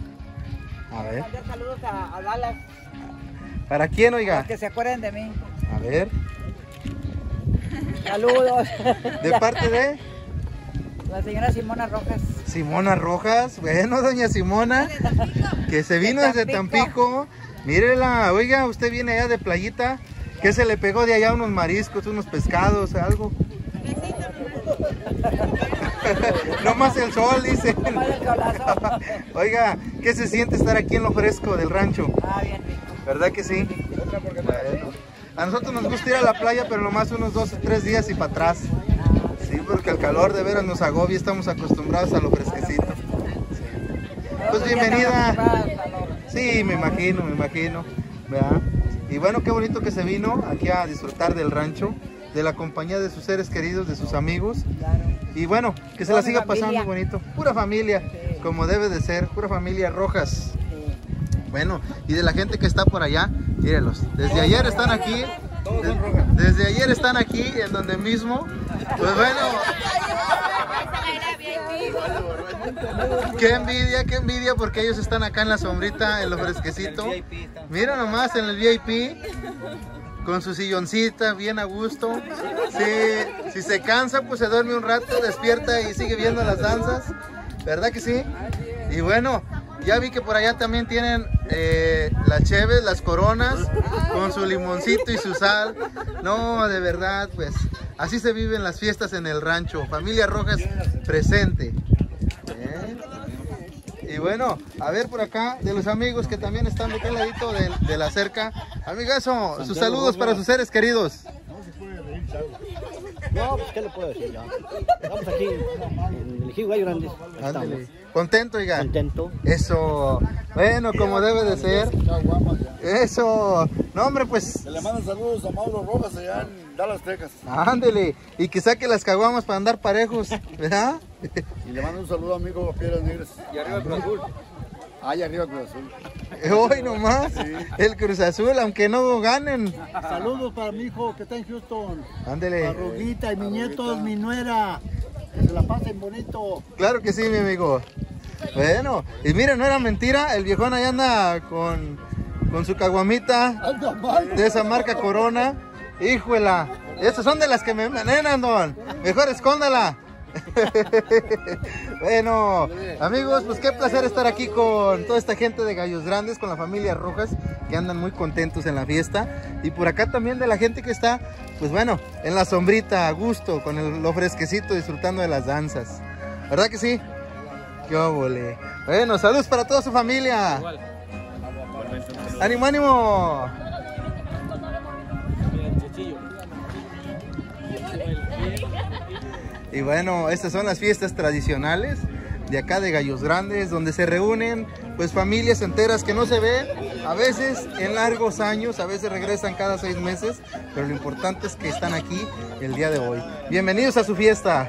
A: A ver.
M: Saludos a, a Dallas.
A: ¿Para quién, oiga?
M: Para que se acuerden de mí.
A: A ver.
M: Saludos.
A: ¿De parte de?
M: La señora Simona Rojas.
A: Simona Rojas. Bueno, doña Simona, que se vino desde Tampico. Mírela, oiga, usted viene allá de playita. ¿Qué se le pegó de allá? Unos mariscos, unos pescados, algo. No más el sol, dice.
M: No más el solazo.
A: Oiga, ¿qué se siente estar aquí en lo fresco del rancho?
M: Ah, bien rico.
A: ¿Verdad que sí? Bueno. A nosotros nos gusta ir a la playa, pero nomás unos dos o tres días y para atrás. Sí, porque el calor de veras nos agobia, estamos acostumbrados a lo fresquecito. Sí. Pues bienvenida. Sí, me imagino, me imagino. ¿Verdad? Y bueno, qué bonito que se vino aquí a disfrutar del rancho, de la compañía de sus seres queridos, de sus amigos. Y bueno, que se la siga pasando bonito. Pura familia, como debe de ser, pura familia Rojas. Bueno, y de la gente que está por allá, mírenlos. Desde ayer están aquí, de, desde ayer están aquí, en donde mismo. Pues bueno. Qué envidia, qué envidia, porque ellos están acá en la sombrita, en lo fresquecito. Mira nomás en el V I P, con su silloncita, bien a gusto. Si, si se cansa, pues se duerme un rato, despierta y sigue viendo las danzas. ¿Verdad que sí? Y bueno, ya vi que por allá también tienen eh, las cheves, las coronas, con su limoncito y su sal. No, de verdad, pues así se viven las fiestas en el rancho. Familia Rojas presente. ¿Eh? Y bueno, a ver por acá, de los amigos que también están de aquel ladito de, de la cerca. Amigazo, sus saludos para sus seres queridos.
J: No, pues qué le puedo decir ya. Estamos aquí en el Ejido Gallos Grandes.
A: Ándale. Contento, oiga.
J: Contento.
A: Eso. Bueno, como debe de ser. Eso. No, hombre, pues.
L: Le mando saludos a Mauro Rojas allá en Dallas, Texas.
A: Ándele. Y que saque las caguamas para andar parejos, ¿verdad?
L: Y le mando un saludo a mi amigo Piedras Negras. Y arriba el Cruz Azul. Allá arriba el Cruz Azul.
A: Hoy nomás. Sí. El Cruz Azul, aunque no ganen.
L: Saludos para mi hijo que está en Houston.
A: Ándele.
L: A Ruguita y mis nietos, mi nuera. Que se la pasen bonito.
A: Claro que sí, mi amigo. Bueno, y miren, no era mentira, el viejón ahí anda con, con su caguamita de esa marca Corona. Híjuela, esas son de las que me envenenan, don. Mejor escóndala. Bueno, amigos, pues qué placer estar aquí con toda esta gente de Gallos Grandes, con la familia Rojas, que andan muy contentos en la fiesta. Y por acá también de la gente que está, pues bueno, en la sombrita, a gusto, con el, lo fresquecito, disfrutando de las danzas. ¿Verdad que sí? ¡Qué óvole! Bueno, saludos para toda su familia. Igual. ¡Ánimo, ánimo! Y bueno, estas son las fiestas tradicionales de acá de Gallos Grandes, donde se reúnen pues familias enteras que no se ven a veces en largos años, a veces regresan cada seis meses, pero lo importante es que están aquí el día de hoy. Bienvenidos a su fiesta.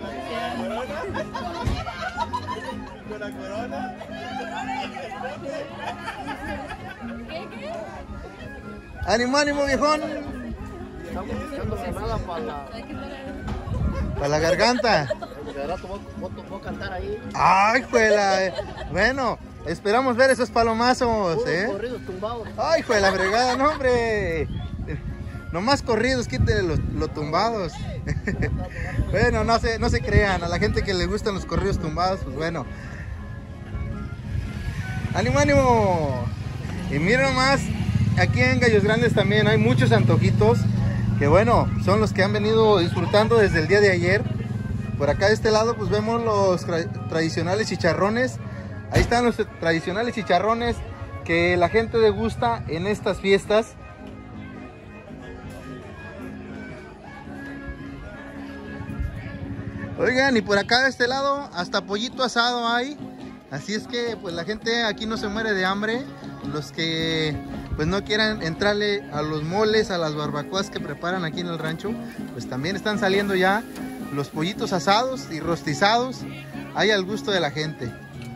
A: ¡Ánimo, ánimo, viejón!
L: Estamos buscando nada para la...
A: Para la garganta.
L: ¿Puedo cantar ahí?
A: ¡Ay, juela! Bueno, esperamos ver esos palomazos, ¿eh?
L: Corridos tumbados.
A: ¡Ay, juela, fregada! ¡No, hombre! Nomás corridos, quítale los, los tumbados. Bueno, no se, no se crean. A la gente que le gustan los corridos tumbados, pues bueno. ¡Ánimo, ánimo! Y miren nomás, aquí en Gallos Grandes también hay muchos antojitos que bueno, son los que han venido disfrutando desde el día de ayer. Por acá de este lado pues vemos los tra tradicionales chicharrones. Ahí están los tradicionales chicharrones que la gente degusta en estas fiestas. Oigan, y por acá de este lado hasta pollito asado hay. Así es que pues la gente aquí no se muere de hambre. Los que pues no quieran entrarle a los moles, a las barbacoas que preparan aquí en el rancho, pues también están saliendo ya los pollitos asados y rostizados. Hay al gusto de la gente.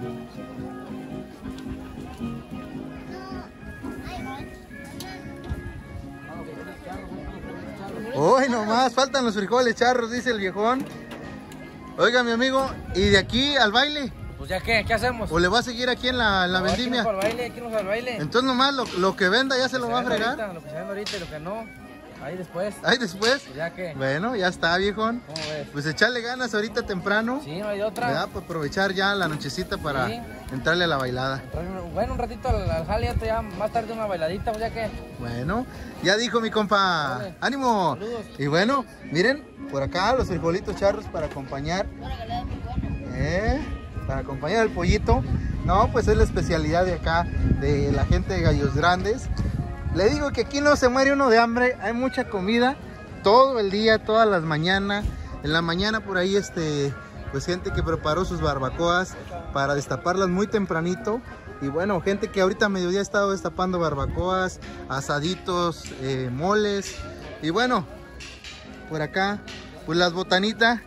A: Hoy nomás faltan los frijoles charros, dice el viejón. Oiga, mi amigo, ¿y de aquí al baile?
N: Pues ya qué, ¿qué hacemos?
A: ¿O le va a seguir aquí en la, en la
N: no,
A: vendimia?
N: Aquí no baile, aquí no al baile.
A: Entonces nomás lo, lo que venda ya se lo,
N: lo
A: va a fregar.
N: Ahorita, lo que se venda ahorita y lo que no, ahí después.
A: Ahí después.
N: Pues ya que.
A: Bueno, ya está, viejón.
N: ¿Cómo ves?
A: Pues echarle ganas ahorita temprano.
N: Sí, no hay otra.
A: ¿Verdad? Para aprovechar ya la nochecita para sí. entrarle a la bailada.
N: Bueno, un ratito al, al jale, ya más tarde una bailadita, pues ya que.
A: Bueno, ya dijo mi compa. Vale. ¡Ánimo! Saludos. Y bueno, miren, por acá los frijolitos charros para acompañar. ¿Eh? Para acompañar al pollito. No, pues es la especialidad de acá, de la gente de Gallos Grandes. le digo que aquí no se muere uno de hambre, hay mucha comida todo el día, todas las mañanas. En la mañana por ahí, este, pues gente que preparó sus barbacoas para destaparlas muy tempranito. Y bueno, gente que ahorita a mediodía ha estado destapando barbacoas, asaditos, eh, moles. Y bueno, por acá, pues las botanitas.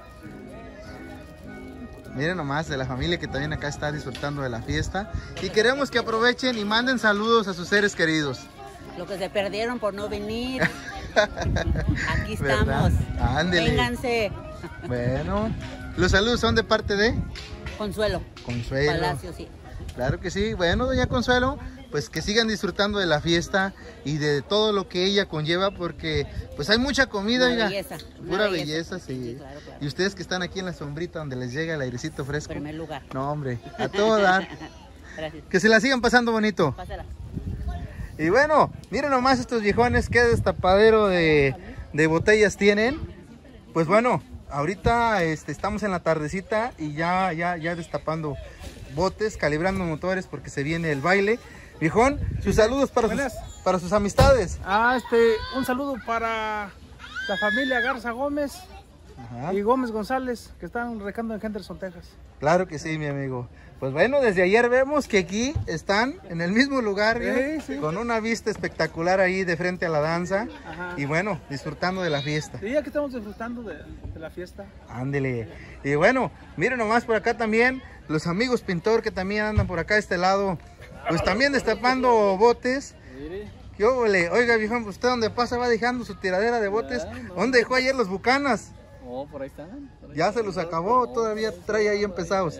A: Miren nomás de la familia que también acá está disfrutando de la fiesta. Y queremos que aprovechen y manden saludos a sus seres queridos.
O: Lo que se perdieron por no venir. Aquí estamos.
A: Ándele.
O: Vénganse.
A: Bueno, los saludos son de parte de
O: Consuelo.
A: Consuelo.
O: Palacio, sí.
A: Claro que sí. Bueno, doña Consuelo, pues que sigan disfrutando de la fiesta y de todo lo que ella conlleva, porque pues hay mucha comida.
O: Una
A: oiga.
O: belleza.
A: Pura
O: Una
A: belleza, sí.
O: Sí, claro, claro.
A: Y ustedes que están aquí en la sombrita donde les llega el airecito fresco.
O: En primer lugar.
A: No, hombre, a todo dar.
O: Gracias.
A: Que se la sigan pasando bonito.
O: Pásala.
A: Y bueno, miren nomás estos viejones, qué destapadero de, de botellas tienen. Pues bueno, ahorita este, estamos en la tardecita y ya, ya, ya destapando botes, calibrando motores porque se viene el baile. Viejón, sus saludos para sus, para sus amistades.
N: Ah, este, un saludo para la familia Garza Gómez
A: Ajá.
N: y Gómez González, que están recando en Henderson, Texas.
A: Claro que sí, mi amigo. Pues bueno, desde ayer vemos que aquí están en el mismo lugar, ¿eh?
N: Sí, sí.
A: Con una vista espectacular ahí de frente a la danza.
N: Ajá.
A: Y bueno, disfrutando de la fiesta.
N: Sí, aquí estamos disfrutando de, de la fiesta.
A: Ándele. Y bueno, miren nomás por acá también los amigos pintor que también andan por acá a este lado, pues también destapando botes. ¿Qué óvole? Oiga, viejón, ¿usted dónde pasa va dejando su tiradera de botes? ¿Dónde dejó ayer los bucanas?
P: Oh, por ahí están. Por ahí
A: Ya se los acabó, todavía trae ahí empezados.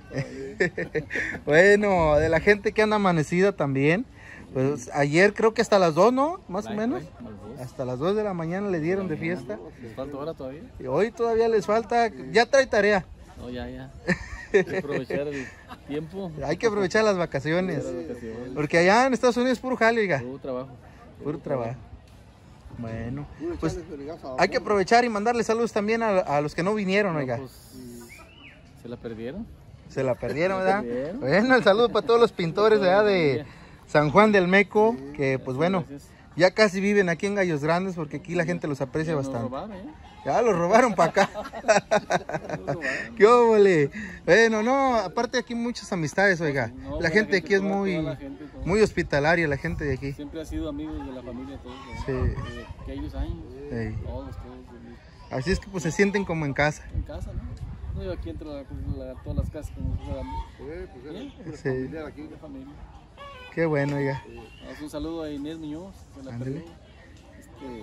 A: Bueno, de la gente que anda amanecida también. Pues ayer creo que hasta las dos, ¿no? Más o menos. Hasta las dos de la mañana le dieron de fiesta.
P: ¿Les falta hora todavía?
A: Y hoy todavía les falta, ya trae tarea.
P: No, ya, ya. Hay que aprovechar el tiempo.
A: Hay que aprovechar las vacaciones. Porque allá en Estados Unidos es puro jale, oiga.
P: Puro trabajo.
A: Puro trabajo. Bueno, pues hay que aprovechar y mandarle saludos también a, a los que no vinieron, oiga.
P: No, pues, ¿se la perdieron?
A: Se la perdieron, ¿verdad? Bueno, el saludo para todos los pintores de allá de San Juan del Meco, que pues bueno, ya casi viven aquí en Gallos Grandes porque aquí la gente los aprecia bastante. Ya los robaron para acá. ¡Qué óvole! Bueno, no, aparte aquí muchas amistades, oiga. La gente de aquí es muy, muy hospitalaria, la gente de aquí.
P: Siempre ha sido amigos de la familia todos.
A: Sí.
P: De aquellos años.
A: Sí.
P: Todos, todos.
A: Así es que pues se sienten como en casa.
P: En casa, ¿no? No, yo aquí entro a la, todas las casas como si fueran.
A: Sí.
P: Aquí de familia.
A: Qué bueno, oiga.
P: Sí. Un saludo a Inés Muñoz, se la perdí. Este,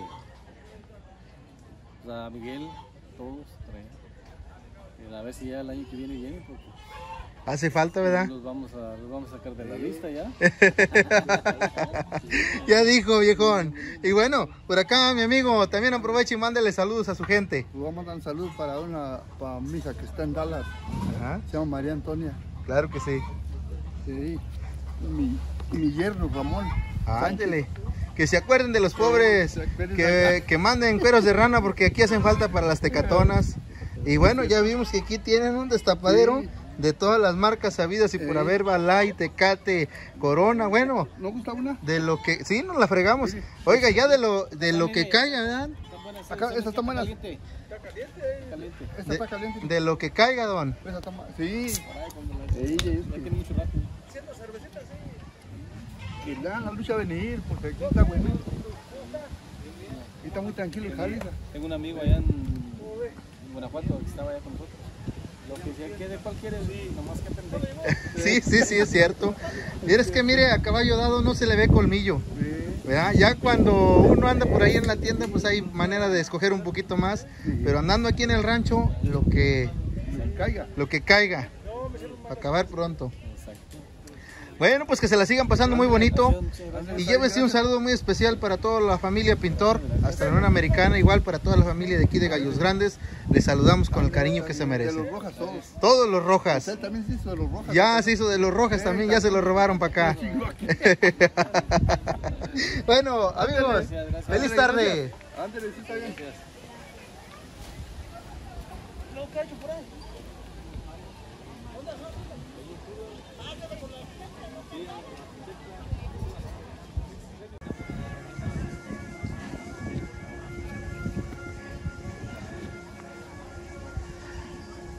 P: pues a Miguel, todos. A ver si ya el año que viene viene. Porque
A: hace falta, ¿verdad?
P: Los vamos a, los vamos a sacar de la lista ya.
A: Ya dijo, viejón. Y bueno, por acá mi amigo también aprovecha y mándale saludos a su gente.
L: Pues vamos a mandar saludos para una para mi hija que está en Dallas. Ajá. Se llama María Antonia.
A: Claro que sí.
L: Sí. Mi, mi yerno Ramón.
A: Ándele. Que se acuerden de los pobres, que, que manden cueros de rana porque aquí hacen falta para las tecatonas. Y bueno, ya vimos que aquí tienen un destapadero. Sí. De todas las marcas sabidas y por haber, Balay, Tecate, Corona, bueno.
L: ¿No gusta una?
A: De lo que, sí, nos la fregamos. Sí. Oiga, ya de lo de lo que caiga, ¿verdad?
L: Acá, esa está buena.
P: Está caliente. Caliente.
L: Esta está caliente.
A: De, de lo que caiga, don.
L: Esa está mal. Sí. Sí,
P: no tiene mucho rato.
L: Que le dan la lucha a venir, porque aquí está bueno. Aquí está muy tranquilo el jale.
P: Tengo un amigo allá en, en Guanajuato que estaba allá con nosotros. Lo que se quede cualquiera es nomás que atender.
A: Sí, sí, sí, es cierto. Y es que mire, a caballo dado no se le ve colmillo. ¿Verdad? Ya cuando uno anda por ahí en la tienda, pues hay manera de escoger un poquito más. Pero andando aquí en el rancho, lo que
L: caiga.
A: Lo que caiga. Acabar pronto. Bueno, pues que se la sigan pasando muy bonito. Y llévese un saludo muy especial para toda la familia Pintor, hasta la Unión Americana, igual para toda la familia de aquí de Gallos Grandes. Les saludamos con el cariño que se merece.
L: De los Rojas todos.
A: Todos los Rojas.
L: Usted también se hizo de los Rojas.
A: Ya se hizo de los Rojas también, ya se lo robaron para acá. Bueno, amigos, feliz tarde.
L: Ándale, sí está bien.
E: ¿Qué ha hecho por ahí?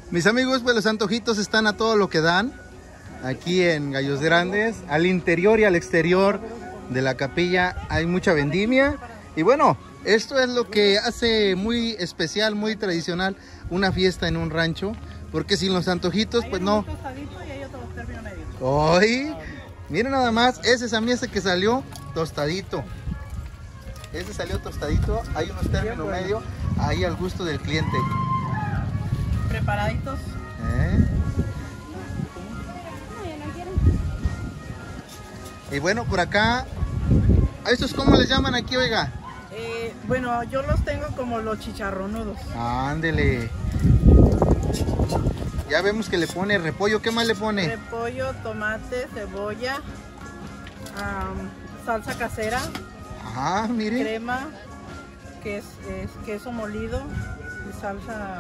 A: Mis amigos, pues los antojitos están a todo lo que dan aquí en Gallos Grandes. Al interior y al exterior de la capilla hay mucha vendimia. Y bueno, esto es lo que hace muy especial, muy tradicional una fiesta en un rancho. Porque sin los antojitos, pues no. Hoy, miren nada más, ese es a mí ese que salió tostadito. Ese salió tostadito, hay unos términos medio, ahí al gusto del cliente.
M: Preparaditos.
A: ¿Eh? Y bueno, por acá, ¿a estos cómo les llaman aquí, oiga?
M: Eh, bueno, yo los tengo como los chicharronudos.
A: Ándele. Ya vemos que le pone repollo, ¿qué más le pone?
M: Repollo, tomate, cebolla, um, salsa casera.
A: Ah, mire.
M: Crema, que es, es queso molido y salsa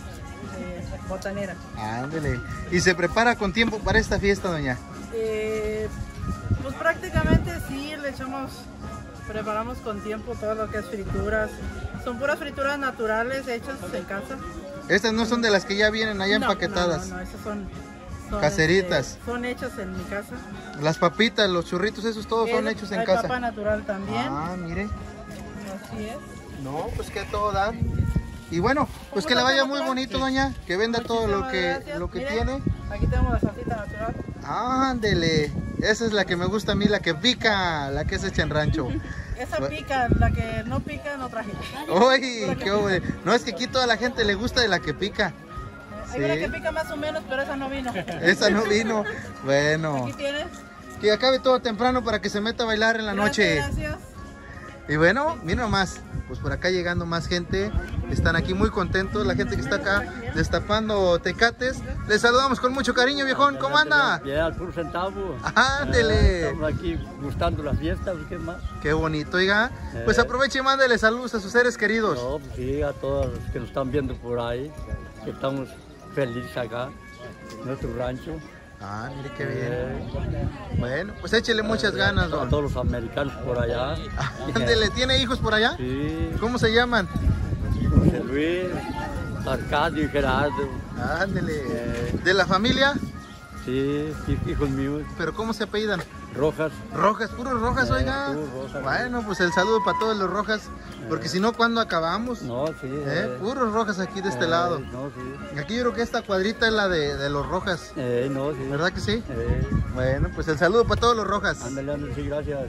M: eh, botanera.
A: Ándele. ¿Y se prepara con tiempo para esta fiesta, doña?
M: Eh, pues prácticamente sí, le echamos, preparamos con tiempo todo lo que es frituras. Son puras frituras naturales hechas en casa.
A: Estas no son de las que ya vienen allá
M: no,
A: empaquetadas.
M: No, no, no, esas son, son
A: caseritas.
M: Este, son hechas en mi casa.
A: Las papitas, los churritos, esos todos
M: es,
A: son hechos en
M: hay
A: casa.
M: Papa natural también.
A: Ah, mire.
M: Así es.
A: No, pues que todo da. Y bueno, pues que le vaya muy bonito, sí, doña, que venda todo lo que, gracias. lo que
M: Miren,
A: tiene.
M: Aquí tenemos la salsita natural.
A: Ándele, esa es la que me gusta a mí, la que pica, la que es hecha en rancho.
M: Esa pica, la que no pica no traje.
A: Uy, qué hombre. No, es que aquí toda la gente le gusta de la que pica.
M: Hay sí. una que pica más o menos, pero esa no vino.
A: Esa no vino. Bueno.
M: Aquí tienes.
A: Que acabe todo temprano para que se meta a bailar en la
M: Gracias,
A: noche.
M: Gracias.
A: Y bueno, miren nomás, pues por acá llegando más gente, están aquí muy contentos, la gente que está acá destapando tecates. Les saludamos con mucho cariño, viejón, ¿cómo anda?
Q: Bien, al puro centavo.
A: Ándele.
Q: Estamos aquí gustando la fiesta, ¿qué más?
A: Qué bonito, oiga. Pues aproveche y mándele saludos a sus seres queridos.
Q: No, pues sí, a todos los que nos están viendo por ahí, que estamos felices acá, en nuestro rancho.
A: Ah, mire qué bien. Eh, bueno, pues échele muchas eh, ganas, don.
Q: A todos los americanos por allá.
A: Ándele, ¿tiene hijos por allá?
Q: Sí.
A: ¿Cómo se llaman?
Q: José Luis, Arcadio y Gerardo.
A: Ándele. Eh, ¿De la familia?
Q: Sí, hijos míos.
A: ¿Pero cómo se apellidan?
Q: Rojas.
A: Rojas, puros Rojas, eh, oiga.
Q: Puros Rojas.
A: Bueno, pues el saludo para todos los Rojas, porque eh. si no, ¿cuándo acabamos?
Q: No, sí.
A: ¿Eh? Eh. Puros Rojas aquí de este eh, lado.
Q: No, sí.
A: Aquí yo creo que esta cuadrita es la de, de los Rojas.
Q: Eh, no, sí.
A: ¿Verdad que sí?
Q: Eh.
A: Bueno, pues el saludo para todos los Rojas.
Q: Ándale, ándale, sí, gracias.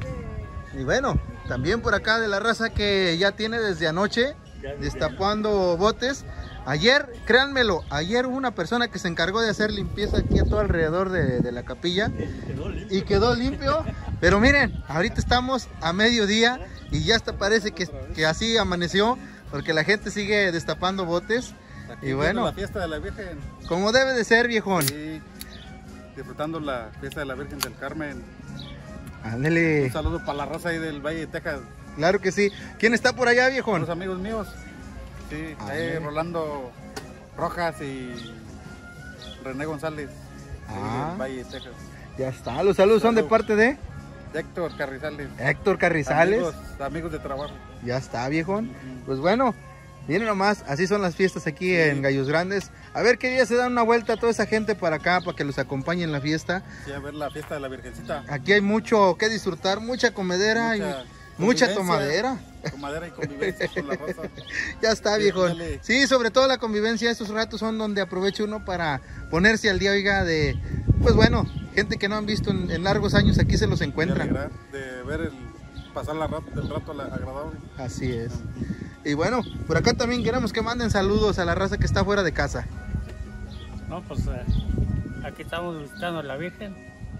A: Y bueno, también por acá de la raza que ya tiene desde anoche, destapando botes. Ayer, créanmelo, ayer hubo una persona que se encargó de hacer limpieza aquí a todo alrededor de, de la capilla y quedó limpio, pero miren, ahorita estamos a mediodía y ya hasta parece que, que así amaneció, porque la gente sigue destapando botes.
K: Aquí
A: y bueno,
K: la fiesta de la Virgen,
A: como debe de ser, viejón.
K: Sí, disfrutando la fiesta de la Virgen del Carmen.
A: Ándale.
K: Un saludo para la raza ahí del Valle de Texas.
A: Claro que sí. ¿Quién está por allá, viejón?
K: Los amigos míos. Sí, ahí Rolando Rojas y René González, ah, del Valle de Texas.
A: Ya está, los saludos son de parte de
K: Héctor Carrizales.
A: Héctor Carrizales.
K: Amigos, amigos de trabajo.
A: Ya está, viejón. Uh-huh. Pues bueno, miren nomás, así son las fiestas aquí sí. en Gallos Grandes. A ver qué día se dan una vuelta a toda esa gente para acá, para que los acompañe en la fiesta.
K: Sí, a ver la fiesta de la Virgencita.
A: Aquí hay mucho que disfrutar, mucha comedera mucha, y mucha tomadera.
K: Tomadera y convivencia con la raza.
A: Ya está, viejón. Sí, sobre todo la convivencia, estos ratos son donde aprovecha uno para ponerse al día, oiga, de, pues bueno, gente que no han visto en, en largos años, aquí se los encuentran.
K: De, alegrar, de ver el, pasar la rato, el rato agradable.
A: Así es. Y bueno, por acá también queremos que manden saludos a la raza que está fuera de casa.
R: No, pues eh, aquí estamos visitando a la Virgen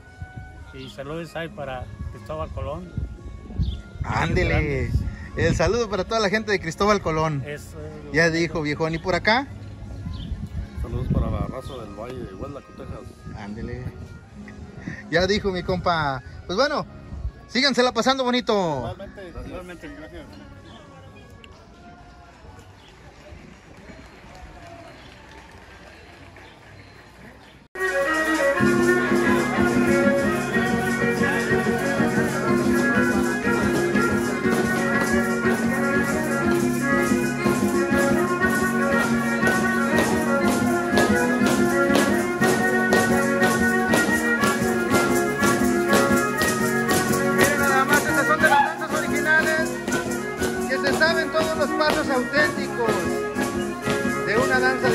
R: y saludos ahí para Cristóbal Colón.
A: Ándele. El saludo para toda la gente de Cristóbal Colón.
R: Eso,
A: ya dijo, viejón. ¿Y por acá?
K: Saludos para la raza del Valle de Huelaco, Texas.
A: Ándele. Ya dijo mi compa. Pues bueno, sígansela pasando bonito.
K: Igualmente, igualmente, gracias.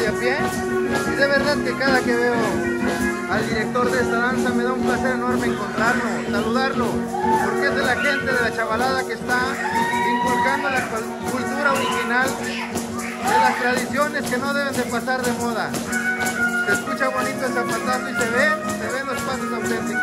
A: a pie. Y de verdad que cada que veo al director de esta danza me da un placer enorme encontrarlo, saludarlo, porque es de la gente de la chavalada que está inculcando la cultura original, de las tradiciones que no deben de pasar de moda. Se escucha bonito el zapatazo y se ve, se ven los pasos auténticos.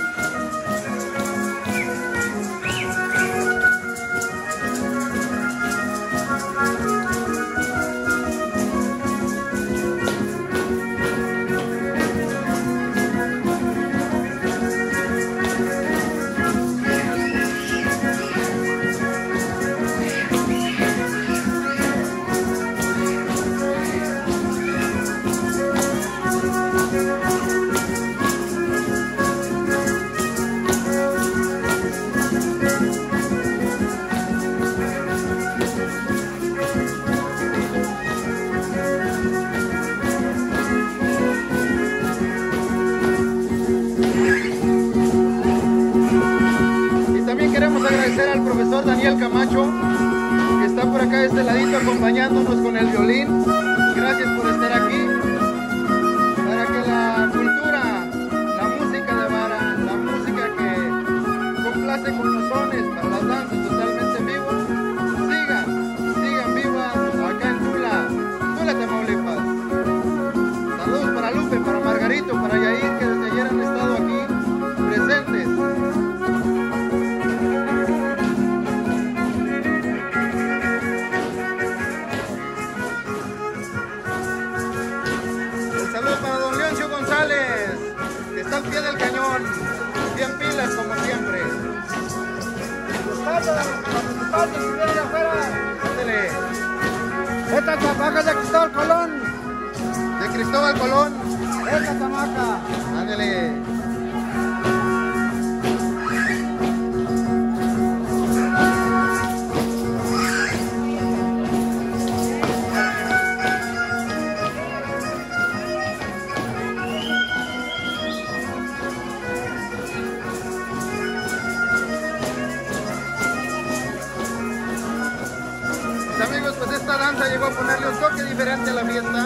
A: Al profesor Daniel Camacho, que está por acá de este ladito acompañándonos con el violín. Gracias por estar aquí, para que la cultura, la música de vara, la música que complace con los sones para las danzas totalmente en vivo, sigan, sigan vivas acá en Tula, Tula, Tamaulipas. Saludos para Lupe, para Margarito, para Yair, que desde ayer han estado aquí presentes. Que está al pie del cañón, bien pilas como siempre. Ándele.
B: Esta chamaca es de Cristóbal Colón.
A: De Cristóbal Colón.
B: Esta chamaca.
A: Ándele. Amigos, pues esta danza llegó a ponerle un toque diferente a la fiesta.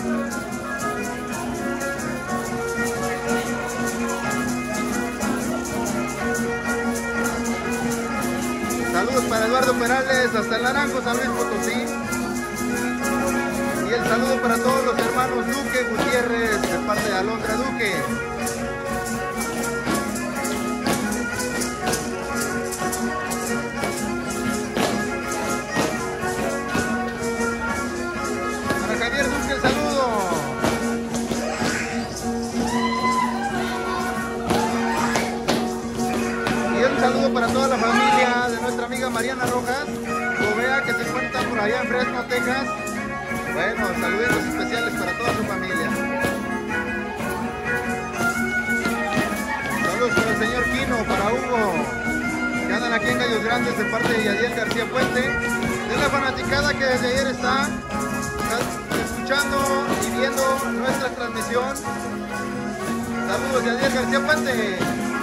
A: Saludos para Eduardo Perales hasta el Naranjo, San Luis Potosí. Y el saludo para todos los hermanos Duque Gutiérrez de parte de Alondra Duque. El saludo. Y un saludo para toda la familia de nuestra amiga Mariana Rojas Gobea, que se encuentra por allá en Fresno, Texas. Bueno, saludos especiales para toda su familia. Saludos para el señor Quino, para Hugo, que andan aquí en Gallos Grandes de parte de Yadiel García Puente, de la fanaticada que desde ayer está escuchando y viendo nuestra transmisión. Saludos de Adiel García Puente.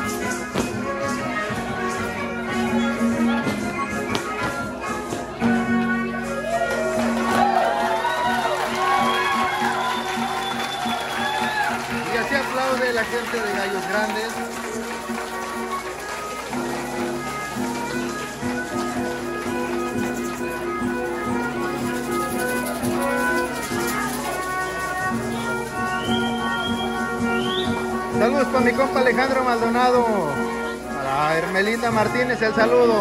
A: Y así aplaude la gente de Gallos Grandes. Saludos para mi compa Alejandro Maldonado. Para Hermelinda Martínez el saludo.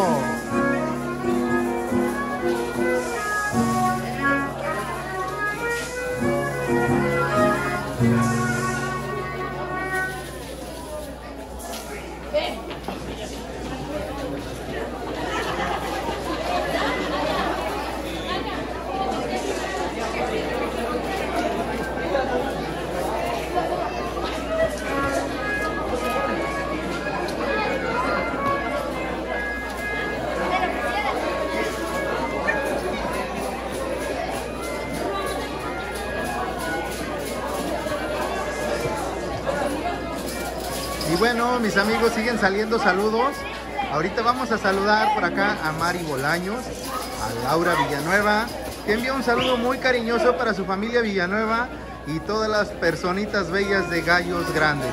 A: Y bueno, mis amigos, siguen saliendo saludos. Ahorita vamos a saludar por acá a Mari Bolaños, a Laura Villanueva, que envía un saludo muy cariñoso para su familia Villanueva y todas las personitas bellas de Gallos Grandes.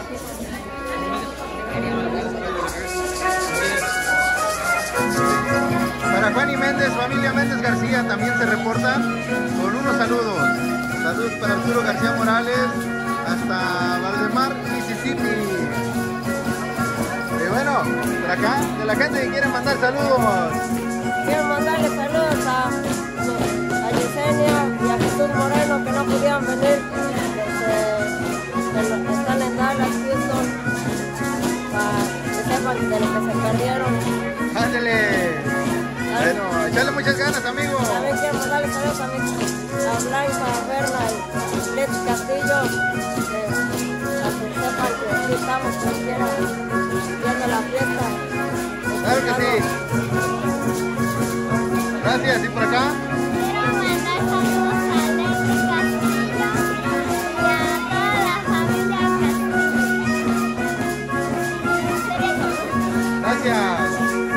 A: Para Juan y Méndez, familia Méndez García también se reporta con unos saludos. Saludos para Arturo García Morales hasta Valdemar, Mississippi. Y bueno, por acá, de la gente que quiere mandar saludos.
S: Quiero mandarle saludos a, a Yesenia y a Jesús Moreno que no pudieron venir, desde, que están en Dallas, Houston, para que sepan de lo que se perdieron.
A: ¡Ándale! Bueno, echarle muchas ganas, amigo.
S: También quiero mandarle saludos a, mi, a Blanca, a Berna y Leti Castillo, que, a que sepan que aquí estamos, como quiera, viendo la fiesta.
A: Claro que sí. Gracias, ¿y por acá?
T: Quiero mandar saludos a Leti Castillo y a toda la familia Castillo.
A: Gracias.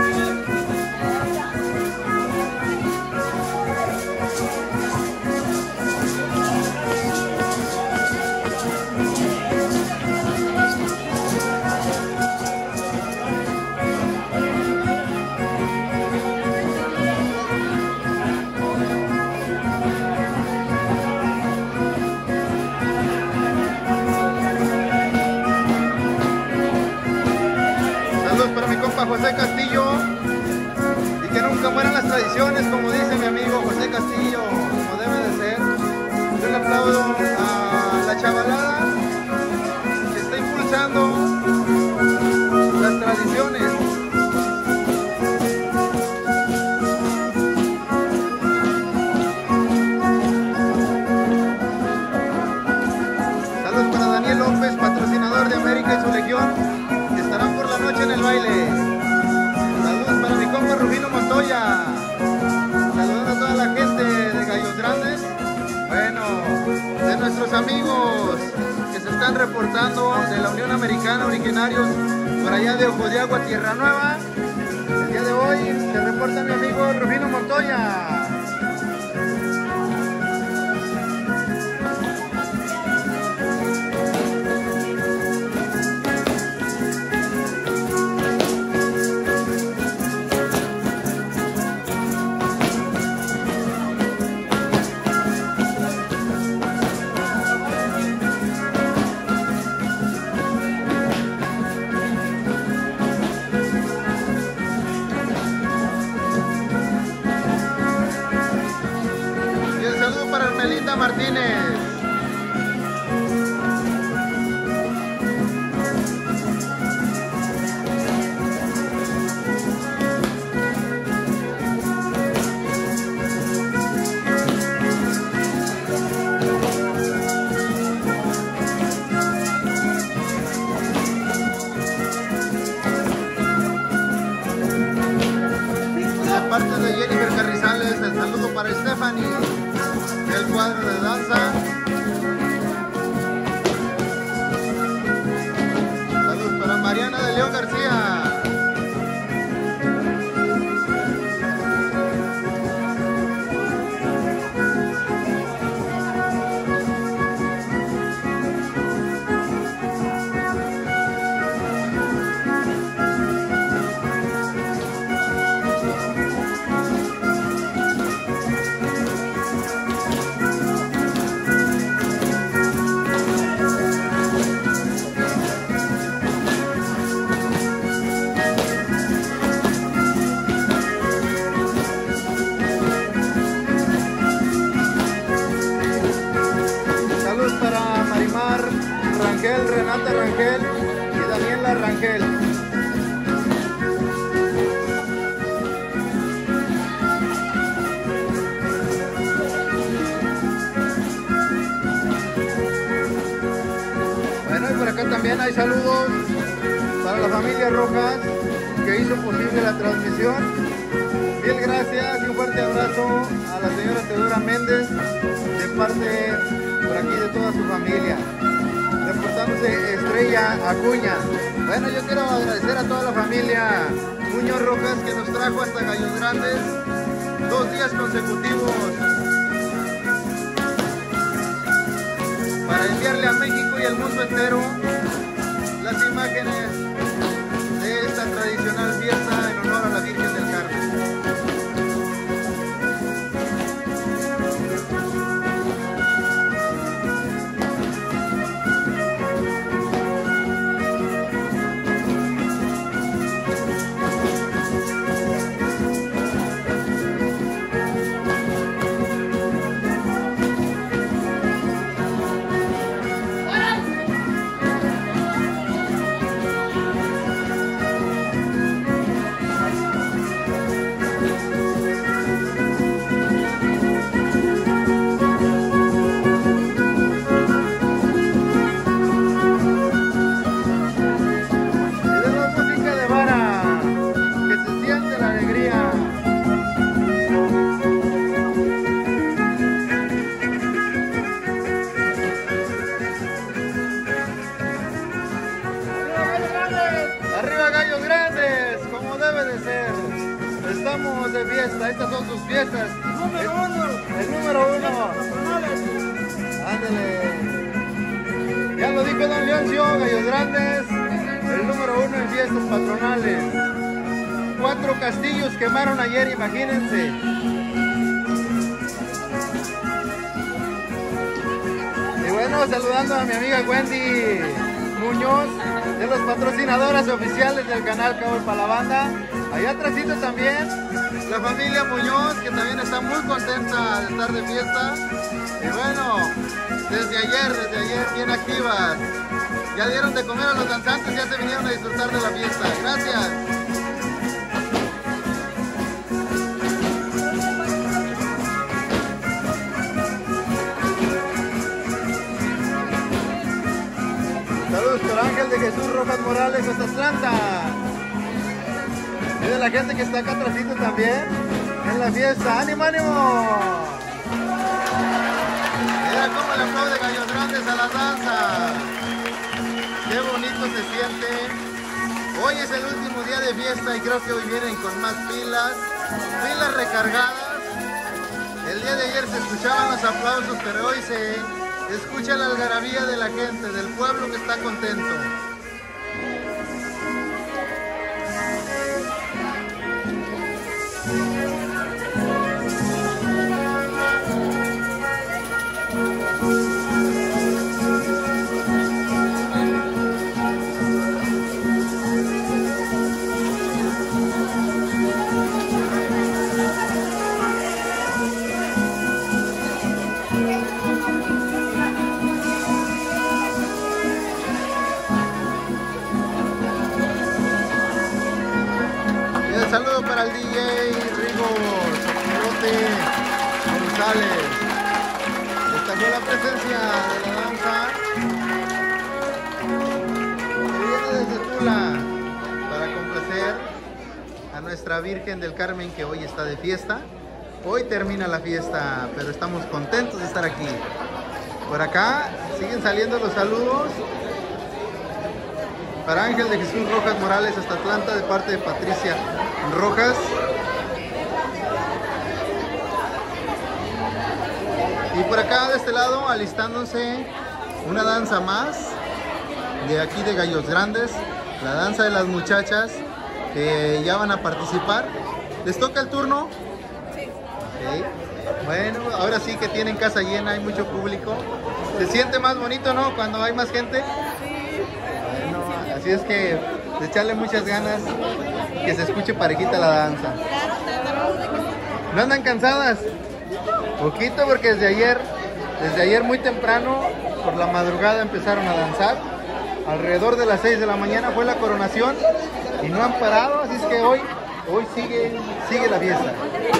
A: José Castillo, y que nunca mueran las tradiciones, como dice mi amigo José Castillo, como debe de ser. Yo le aplaudo a la chavalada que está impulsando las tradiciones. Saludos para Daniel López, patrocinador de América y su Legión, que estarán por la noche en el baile. Para mi compa Rufino Montoya, saludando a toda la gente de Gallos Grandes. Bueno, de nuestros amigos que se están reportando de la Unión Americana, originarios por allá de Ojo de Agua, Tierra Nueva. El día de hoy se reporta mi amigo Rufino Montoya. Martínez. De parte de Jennifer Carrizales, el saludo para Stephanie. El cuadro de danza. Saludos para Mariana de León García. Rangel, Renata Rangel y Daniela Rangel. Bueno, y por acá también hay saludos para la familia Rojas que hizo posible la transmisión. Mil gracias y un fuerte abrazo a la señora Teodora Méndez de parte por aquí de toda su familia. Reportándose Estrella Acuña. Bueno, yo quiero agradecer a toda la familia Muñoz Rojas que nos trajo hasta Gallos Grandes dos días consecutivos enviarle a México y al mundo entero las imágenes de esta tradicional fiesta en honor a la Virgen del Carmen. Estamos de fiesta, estas son sus fiestas.
N: Número uno.
A: El número uno. Ándale. Ya lo dijo don Leoncio, Gallos Grandes, el número uno en fiestas patronales. Cuatro castillos quemaron ayer, imagínense. Y bueno, saludando a mi amiga Wendy Muñoz, de las patrocinadoras oficiales del canal Cowboy para la Banda. Allá atrásito también la familia Muñoz, que también está muy contenta de estar de fiesta. Y bueno, desde ayer, desde ayer bien activas. Ya dieron de comer a los danzantes, ya se vinieron a disfrutar de la fiesta. Gracias. Saludos por Ángel de Jesús Rojas Morales hasta Atlanta. Y de la gente que está acá atrásito también en la fiesta. ¡Ánimo, ánimo! Mira cómo le aplaude Gallos Grandes a la danza. Qué bonito se siente. Hoy es el último día de fiesta y creo que hoy vienen con más pilas, pilas recargadas. El día de ayer se escuchaban los aplausos, pero hoy se escucha la algarabía de la gente, del pueblo que está contento. Saludo para el D J Rigo Sopilote González. Destacó la presencia de la danza que viene desde Tula para complacer a nuestra Virgen del Carmen, que hoy está de fiesta. Hoy termina la fiesta, pero estamos contentos de estar aquí. Por acá siguen saliendo los saludos para Ángel de Jesús Rojas Morales hasta Atlanta, de parte de Patricia Rojas. Y por acá de este lado alistándose una danza más de aquí de Gallos Grandes, la danza de las muchachas que ya van a participar. ¿Les toca el turno? Sí. Okay. Bueno, ahora sí que tienen casa llena, hay mucho público. ¿Se siente más bonito, no? Cuando hay más gente. Bueno, así es que de echarle muchas ganas, que se escuche parejita la danza. ¿No andan cansadas? Poquito, porque desde ayer, desde ayer muy temprano, por la madrugada empezaron a danzar. Alrededor de las seis de la mañana fue la coronación y no han parado, así es que hoy, hoy sigue, sigue la fiesta.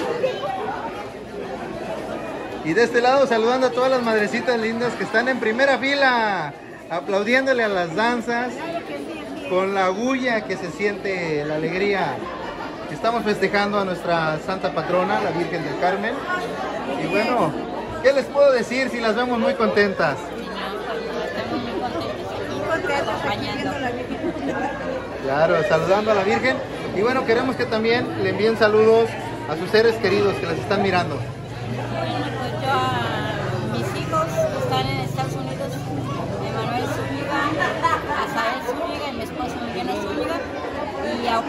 A: Y de este lado saludando a todas las madrecitas lindas que están en primera fila, aplaudiéndole a las danzas, con la bulla que se siente, la alegría. Estamos festejando a nuestra santa patrona, la Virgen del Carmen. Y bueno, ¿qué les puedo decir si las vemos muy contentas? Claro, saludando a la Virgen. Y bueno, queremos que también le envíen saludos a sus seres queridos que las están mirando.
S: Bueno, pues yo a mis hijos que están en Estados Unidos,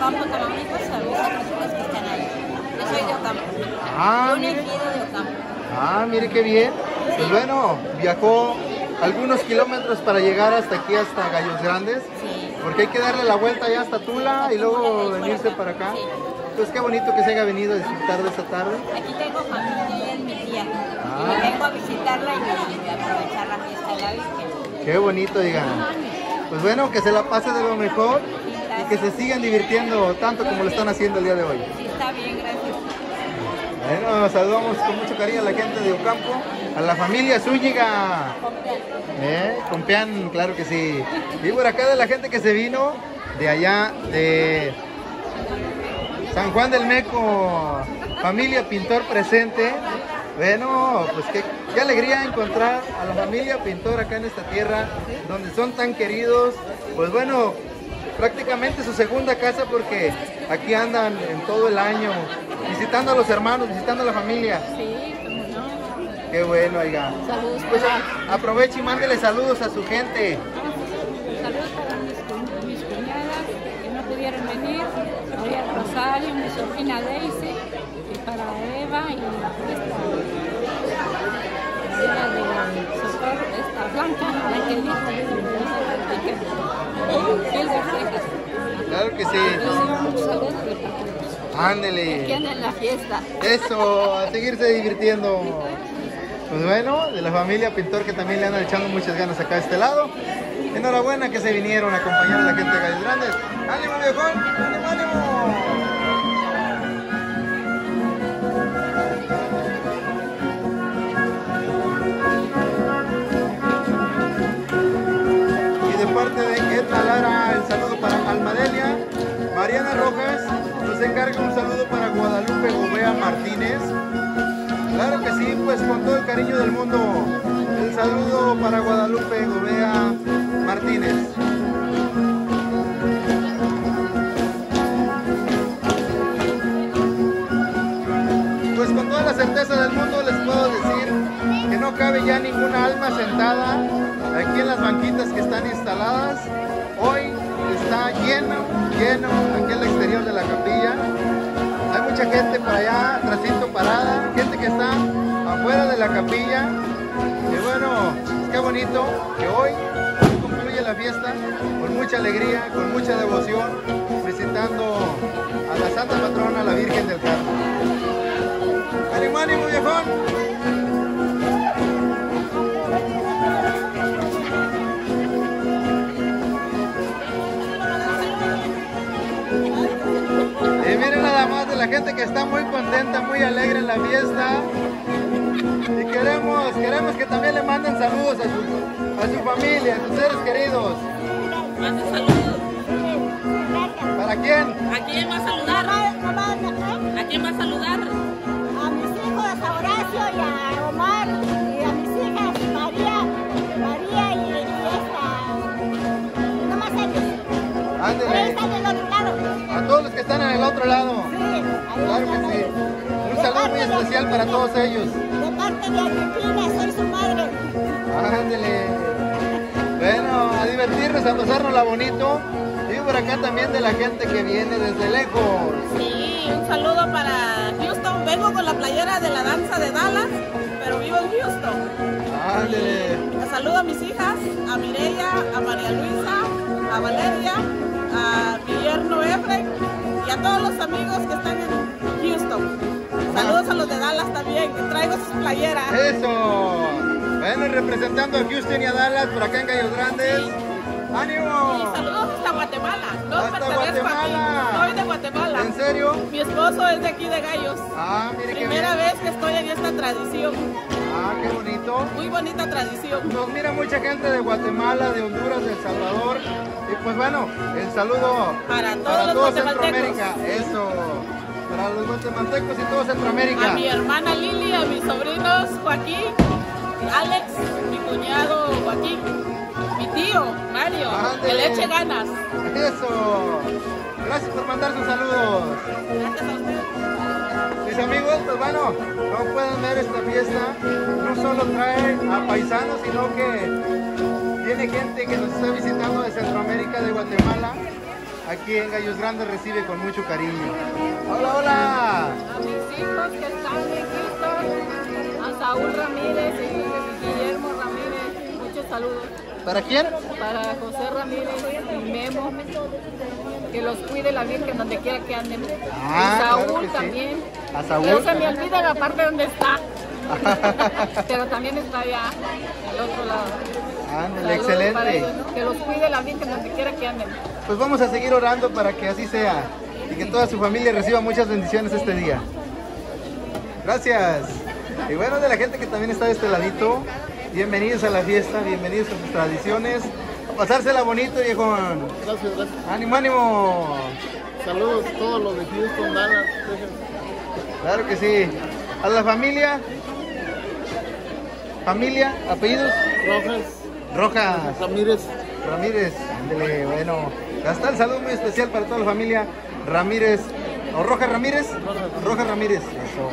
O: Ocampo, Tamaulipas, a mis otros hijos que están ahí. Yo soy de Ocampo.
A: Ah,
O: Yo un
A: mire.
O: ejido de Ocampo.
A: Ah, mire qué bien. Pues bueno, viajó algunos kilómetros para llegar hasta aquí, hasta Gallos Grandes.
O: Sí.
A: Porque hay que darle la vuelta ya hasta Tula y luego venirse para acá. Entonces qué bonito que se haya venido a disfrutar de esta tarde.
O: Aquí tengo familia, es mi tía.
A: Ah.
O: Y vengo a visitarla y a aprovechar la fiesta de la Virgen.
A: Qué bonito, digan. Pues bueno, que se la pase de lo mejor y que se sigan divirtiendo tanto como lo están haciendo el día de hoy.
O: Sí, está bien, gracias.
A: Bueno, saludamos con mucho cariño a la gente de Ocampo, a la familia Zúñiga. ¿Eh? Compeán, claro que sí. Y por acá de la gente que se vino de allá de San Juan del Meco, familia Pintor presente. Bueno, pues qué, qué alegría encontrar a la familia Pintor acá en esta tierra, donde son tan queridos. Pues bueno, prácticamente su segunda casa porque aquí andan en todo el año, visitando a los hermanos, visitando a la familia.
O: Sí, cómo no.
A: Qué bueno, oiga.
O: Saludos
A: Pues
O: para,
A: aproveche y mándele saludos a su gente.
O: saludos para mis, cu- mis cuñadas que no pudieron venir, María Rosario, mi sobrina Daisy, y para Eva y esta, la de Socorro, esta Blanca, la que dijo,
A: Claro que sí.
O: reciban muchos saludos de parte de ustedes.
A: Ándele.
O: Que anden en la fiesta.
A: Eso, a seguirse divirtiendo. Pues bueno, de la familia Pintor que también le andan echando muchas ganas acá de este lado. Enhorabuena que se vinieron a acompañar a la gente de Gallos Grandes. ¡Ánimo, viejón! ¡Ánimo, ánimo! Y de parte de Edna Lara, el saludo para Almadelia. Mariana Rojas nos encarga un saludo para Guadalupe Gobea Martínez. Claro que sí, pues con todo el cariño del mundo, el saludo para Guadalupe Gobea Martínez. Pues con toda la certeza del mundo les puedo decir que no cabe ya ninguna alma sentada aquí en las banquitas que están instaladas. Hoy está lleno, lleno aquí en el exterior de la capilla. Hay mucha gente por allá, atrásito parada, gente que está afuera de la capilla. Y bueno, pues qué bonito que hoy concluye la fiesta con mucha alegría, con mucha devoción, visitando a la Santa Patrona, la Virgen del Carmen. ¡Ánimo, ánimo, viejón! Y miren nada más de la gente que está muy contenta, muy alegre en la fiesta. Y queremos, queremos que también le manden saludos a su, a su familia, a sus seres queridos.
U: Mande saludos.
A: ¿Para quién?
U: ¿A quién va a saludar? ¿A quién va a saludar?
I: A mis hijos, a Horacio y a Omar, y a mis hijas, María, María y, y esta, no más ellos.
A: Ándele.
I: Ahí están del otro lado.
A: A todos los que están en el otro lado.
I: Sí,
A: Claro que sí. Un saludo muy especial para todos ellos.
I: de parte de Argentina, soy su madre.
A: Ándele. Bueno, a divertirnos, a pasárnosla bonito. Y por acá también de la gente que viene desde lejos.
U: Sí, un saludo para Houston. Vengo con la playera de la danza de Dallas, pero vivo en Houston.
A: Ándele.
U: Un saludo a mis hijas, a Mireya, a María Luisa, a Valeria, a mi yerno Efraín y a todos los amigos que están en Houston. Saludos a los de Dallas también, que traigo sus playeras.
A: Eso. Bueno, y representando a Houston y a Dallas por acá en Gallos Grandes. ¡Ánimo!
U: Y saludos hasta Guatemala. No
A: ¡Hasta
U: pertenezco
A: Guatemala!
U: aquí, soy de Guatemala.
A: ¿En serio?
U: Mi esposo es de aquí de Gallos.
A: Ah, mire qué
U: Primera
A: bien.
U: vez que estoy en esta tradición.
A: Ah, qué bonito.
U: Muy bonita tradición.
A: Nos mira mucha gente de Guatemala, de Honduras, de El Salvador. Y pues bueno, el saludo
U: Para todos
A: para
U: los
A: todo
U: guatemaltecos.
A: Centroamérica. Eso. Para los guatemaltecos y todo Centroamérica.
U: A mi hermana Lili, a mis sobrinos Joaquín, Alex, mi cuñado Joaquín, mi tío Mario,
A: Ándele.
U: que le eche ganas.
A: Eso. Gracias por mandar sus saludos.
U: Gracias a ustedes.
A: Mis amigos, pues bueno, como pueden ver, esta fiesta no solo trae a paisanos, sino que tiene gente que nos está visitando de Centroamérica, de Guatemala. aquí en Gallos Grandes recibe con mucho cariño. Hola, hola.
O: A mis hijos que están en Houston, a Saúl Ramírez y Guillermo Ramírez, muchos saludos.
A: ¿Para quién?
O: Para José Ramírez y Memo, que los cuide la Virgen donde quiera que anden.
A: Ah,
O: y Saúl
A: claro que sí.
O: también.
A: A Saúl.
O: No se me olvida la parte donde está. Pero también está allá, al otro lado.
A: Ándale,
O: Saludos para
A: excelente.
O: ellos, que los cuide la Virgen donde quiera que anden.
A: Pues vamos a seguir orando para que así sea y que toda su familia reciba muchas bendiciones este día. Gracias. Y bueno, de la gente que también está de este ladito, bienvenidos a la fiesta, bienvenidos a sus tradiciones. A pasársela bonito, viejón.
L: Gracias, gracias.
A: Ánimo, ánimo.
L: Saludos a todos los de Houston, Dallas, Texas.
A: Claro que sí. A la familia. Familia, apellidos.
L: Rojas.
A: Rojas.
L: Ramírez.
A: Ramírez. Ándele, bueno. Hasta el saludo muy especial para toda la familia Ramírez. ¿O Rojas Ramírez? Rojas, Rojas Ramírez. Eso.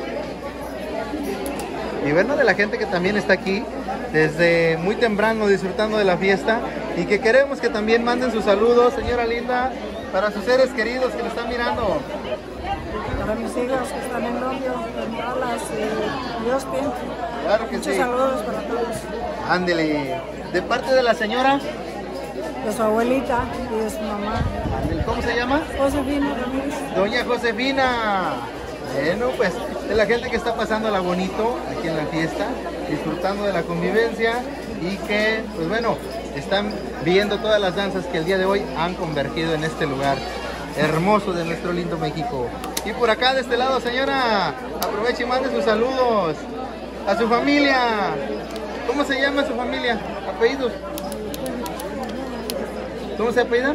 A: Y bueno, de la gente que también está aquí desde muy temprano disfrutando de la fiesta y que queremos que también manden sus saludos, señora linda, para sus seres queridos que nos están mirando.
H: Para mis hijos que están en novio, en Dallas y Austin.
A: Claro que
H: Muchos
A: sí.
H: saludos para todos.
A: Ándele. De parte de la señora,
H: De su abuelita y de su mamá.
A: ándele, ¿cómo se llama?
H: Josefina Ramírez.
A: Doña Josefina. Bueno, pues de la gente que está pasándola bonito aquí en la fiesta, disfrutando de la convivencia y que, pues bueno, están viendo todas las danzas que el día de hoy han convergido en este lugar hermoso de nuestro lindo México. Y por acá de este lado, señora, aproveche y mande sus saludos a su familia. ¿Cómo se llama su familia? ¿Apellidos? ¿Cómo se apellidan?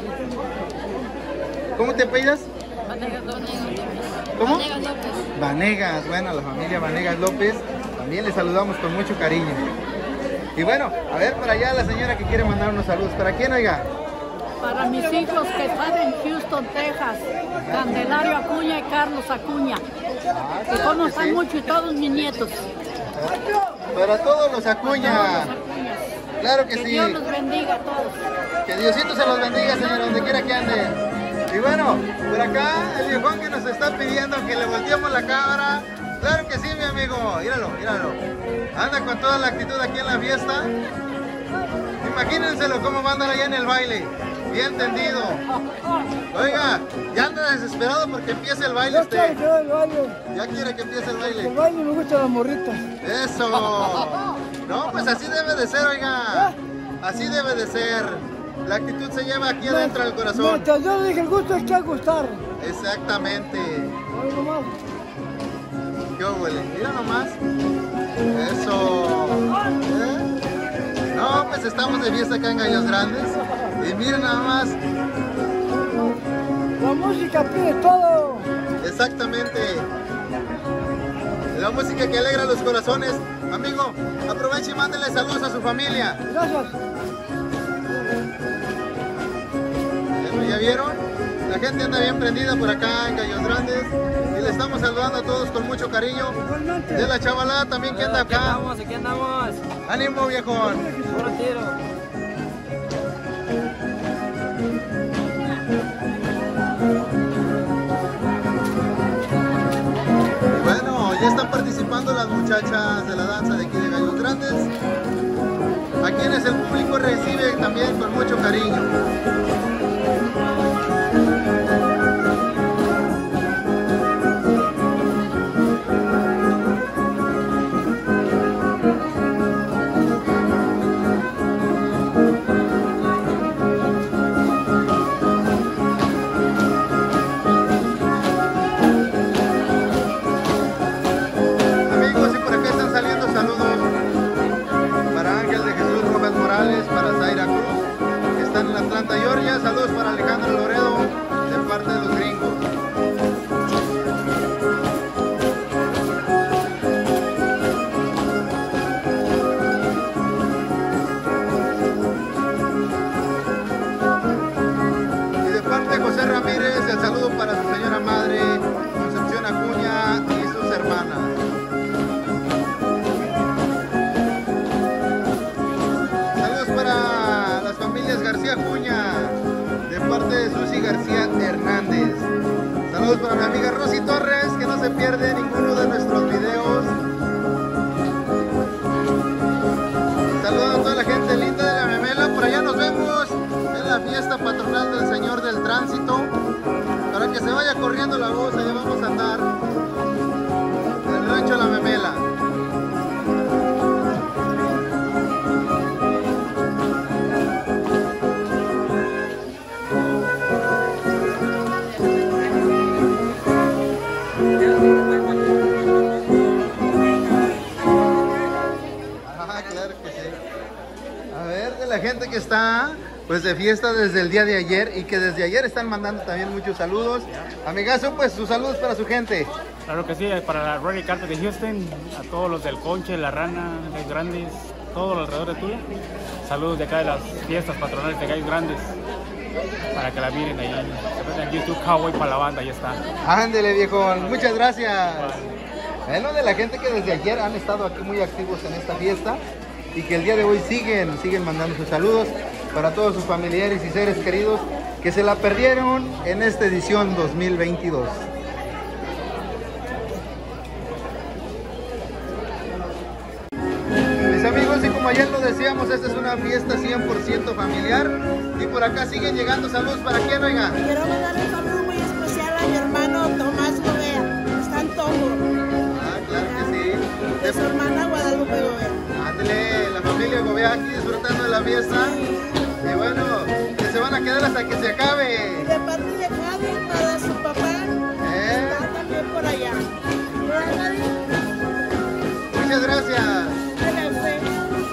A: ¿Cómo te apellidas? ¿Cómo? Vanegas, bueno, la familia Vanegas López, también les saludamos con mucho cariño. Y bueno, a ver, para allá la señora que quiere mandar unos saludos. ¿Para quién, oiga?
D: Para mis hijos que están en Houston, Texas, Candelario Acuña y Carlos Acuña, que
A: claro
D: conozcan
A: que sí.
D: mucho y todos mis nietos.
A: Para todos los Acuña. Claro que,
D: Que
A: sí.
D: Dios los bendiga a todos.
A: Que Diosito se los bendiga, señor, donde quiera que ande. Y bueno, por acá el viejón que nos está pidiendo que le volteemos la cámara. Claro que sí, mi amigo. Míralo, míralo. Anda con toda la actitud aquí en la fiesta. Imagínenselo cómo va a andar allá en el baile. Bien tendido. Oiga, ya anda desesperado porque empiece el baile usted.
V: el baile.
A: Ya quiere que empiece el baile.
V: El baile me gusta la morrita.
A: Eso. No, pues así debe de ser, oiga. Así debe de ser. La actitud se lleva aquí adentro del corazón.
V: Mientras yo dije el gusto es que a gustar.
A: Exactamente.
V: Ay, nomás.
A: ¿Qué huele? Mira nomás. Eso. ¿Eh? No, pues estamos de fiesta acá en Gallos Grandes. Y miren nada más.
V: La música pide todo.
A: Exactamente. La música que alegra los corazones. Amigo, aproveche y mándele saludos a su familia.
V: Gracias.
A: ¿Ya vieron? La gente anda bien prendida por acá en Gallos Grandes y le estamos saludando a todos con mucho cariño. De la chavalada también que anda acá.
P: Aquí andamos, aquí andamos.
A: ¡Ánimo, viejón!
P: Puro tiro.
A: Y bueno, ya están participando las muchachas de la danza de aquí de Gallos Grandes, a quienes el público recibe también con mucho cariño. Amigos, y por acá están saliendo saludos para Ángel de Jesús Rojas Morales, para Zaira Cruz, que están en Atlanta, Georgia. Saludos para Alejandro Loredo, de parte de los gringos. Y de parte de José Ramírez, el saludo para su señora madre, Concepción Acuña, y sus hermanas. Saludos para las familias García Acuña, de parte Saludos para mi amiga Rosy Torres, que no se pierde ninguno de nuestros videos. Saludos a toda la gente linda de la Memela. Por allá nos vemos en la fiesta patronal del Señor del Tránsito. Para que se vaya corriendo la voz, allá vamos a andar en el rancho La Memela. La gente que está pues de fiesta desde el día de ayer y que desde ayer están mandando también muchos saludos. Amigazo, pues sus saludos para su gente.
R: Claro que sí, para la Rally Carpet de Houston, a todos los del Conche, La Rana, Gallos Grandes, todo alrededor de Tula. Saludos de acá de las fiestas patronales de Gallos Grandes, para que la miren ahí. Se meten en YouTube, Cowboy para la banda, ya está.
A: Ándele, viejo, muchas gracias. Bueno, de la gente que desde ayer han estado aquí muy activos en esta fiesta y que el día de hoy siguen, siguen mandando sus saludos para todos sus familiares y seres queridos que se la perdieron en esta edición dos mil veintidós. Mis amigos, y como ayer lo decíamos, esta es una fiesta cien por ciento familiar y por acá siguen llegando saludos. ¿Para quién, oiga?
U: Quiero mandar un saludo muy especial a mi hermano Tomás Gobea, está en Togo.
A: Ah, claro que sí.
U: De su hermana Guadalupe Gobea.
A: Ándale, la familia Gobea aquí disfrutando de la fiesta. Y bueno, que se van a quedar hasta que se acabe.
U: Y de parte de Javi para su papá,
A: ¿Eh?
U: está también por allá. ¿Verdad, Javi?
A: Muchas gracias.
U: Gracias.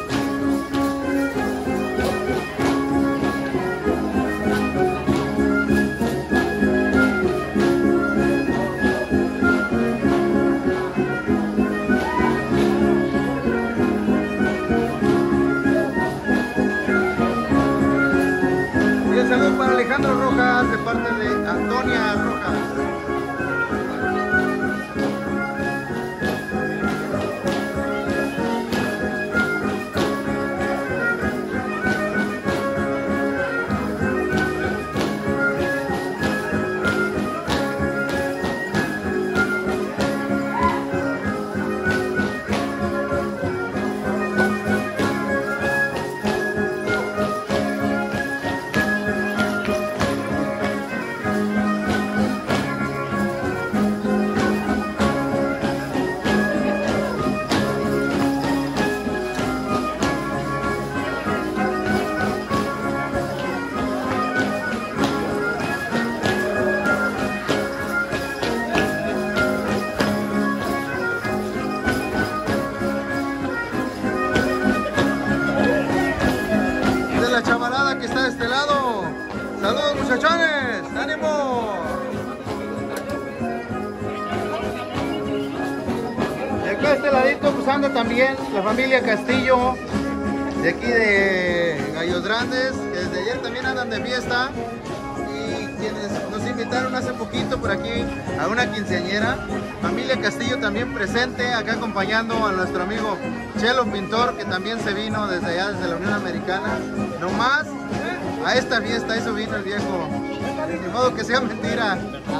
A: Saludos para Alejandro Rojas de parte de Antonia Rojas. La chavalada que está de este lado. Saludos, muchachones, ánimo. Y acá a este ladito pues anda también la familia Castillo de aquí de Gallos Grandes, que desde ayer también andan de fiesta, y quienes nos invitaron hace poquito por aquí a una quinceañera. Familia Castillo también presente, acá acompañando a nuestro amigo Chelo Pintor, que también se vino desde allá, desde la Unión Americana. No más a esta fiesta, eso vino el viejo. De modo que sea mentira.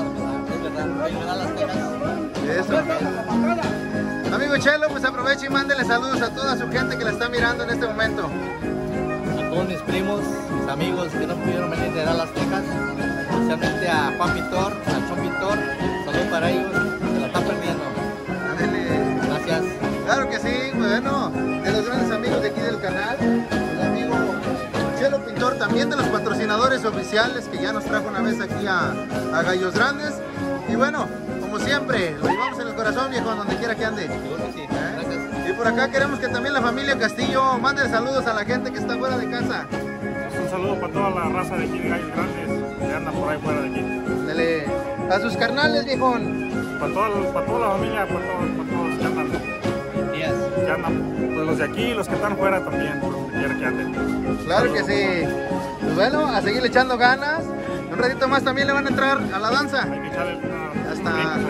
A: Eso. Amigo Chelo, pues aproveche y mándele saludos a toda su gente que la está mirando en este momento.
C: A todos mis primos, mis amigos que no pudieron venir de Dallas, Texas, especialmente a Juan Pintor, a Chon Pintor, saludos para ellos, se la están perdiendo.
A: Ándele.
C: Gracias.
A: Claro que sí, bueno, de los grandes amigos de aquí del canal, el amigo Chelo Pintor, también de los patrocinadores oficiales que ya nos trajo una vez aquí a, a Gallos Grandes. Y bueno, como siempre, lo llevamos en el corazón, viejo, donde quiera que ande. ¿Eh? Y por acá queremos que también la familia Castillo mande saludos a la gente que está fuera de casa.
R: Un saludo para toda la raza de aquí de Gallos Grandes que andan por ahí fuera de aquí.
A: Dele a sus carnales, viejón.
R: Para toda, para toda la familia, para todos, para todos que andan. Que andan, pues los de aquí y los que están fuera también, por donde quiera que anden.
A: Claro que sí. Pues bueno, a seguir echando ganas. Un ratito más también le van a entrar a la danza.
R: Hay que echarle una...
A: Hasta...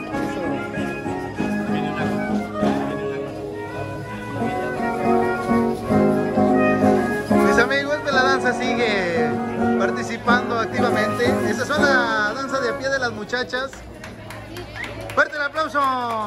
A: Mis amigos, pues la danza sigue participando activamente. Esa es la danza de a pie de la las muchachas. ¡Fuerte el aplauso!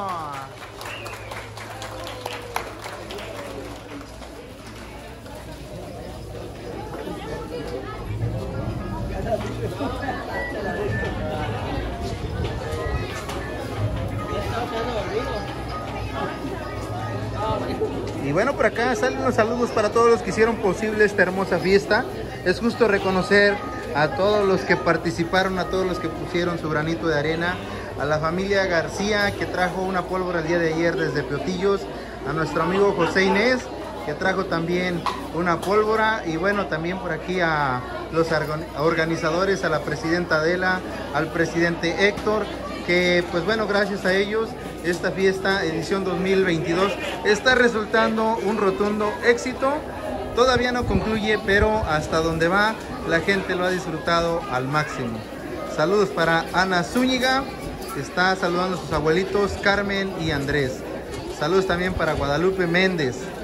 A: Y bueno, por acá salen los saludos para todos los que hicieron posible esta hermosa fiesta. Es justo reconocer a todos los que participaron, a todos los que pusieron su granito de arena, a la familia García que trajo una pólvora el día de ayer desde Piotillos, a nuestro amigo José Inés que trajo también una pólvora, y bueno, también por aquí a los organizadores, a la presidenta Adela, al presidente Héctor, que pues bueno, gracias a ellos esta fiesta edición dos mil veintidós está resultando un rotundo éxito. Todavía no concluye, pero hasta donde va la gente lo ha disfrutado al máximo. Saludos para Ana Zúñiga, que está saludando a sus abuelitos Carmen y Andrés. Saludos también para Guadalupe Méndez.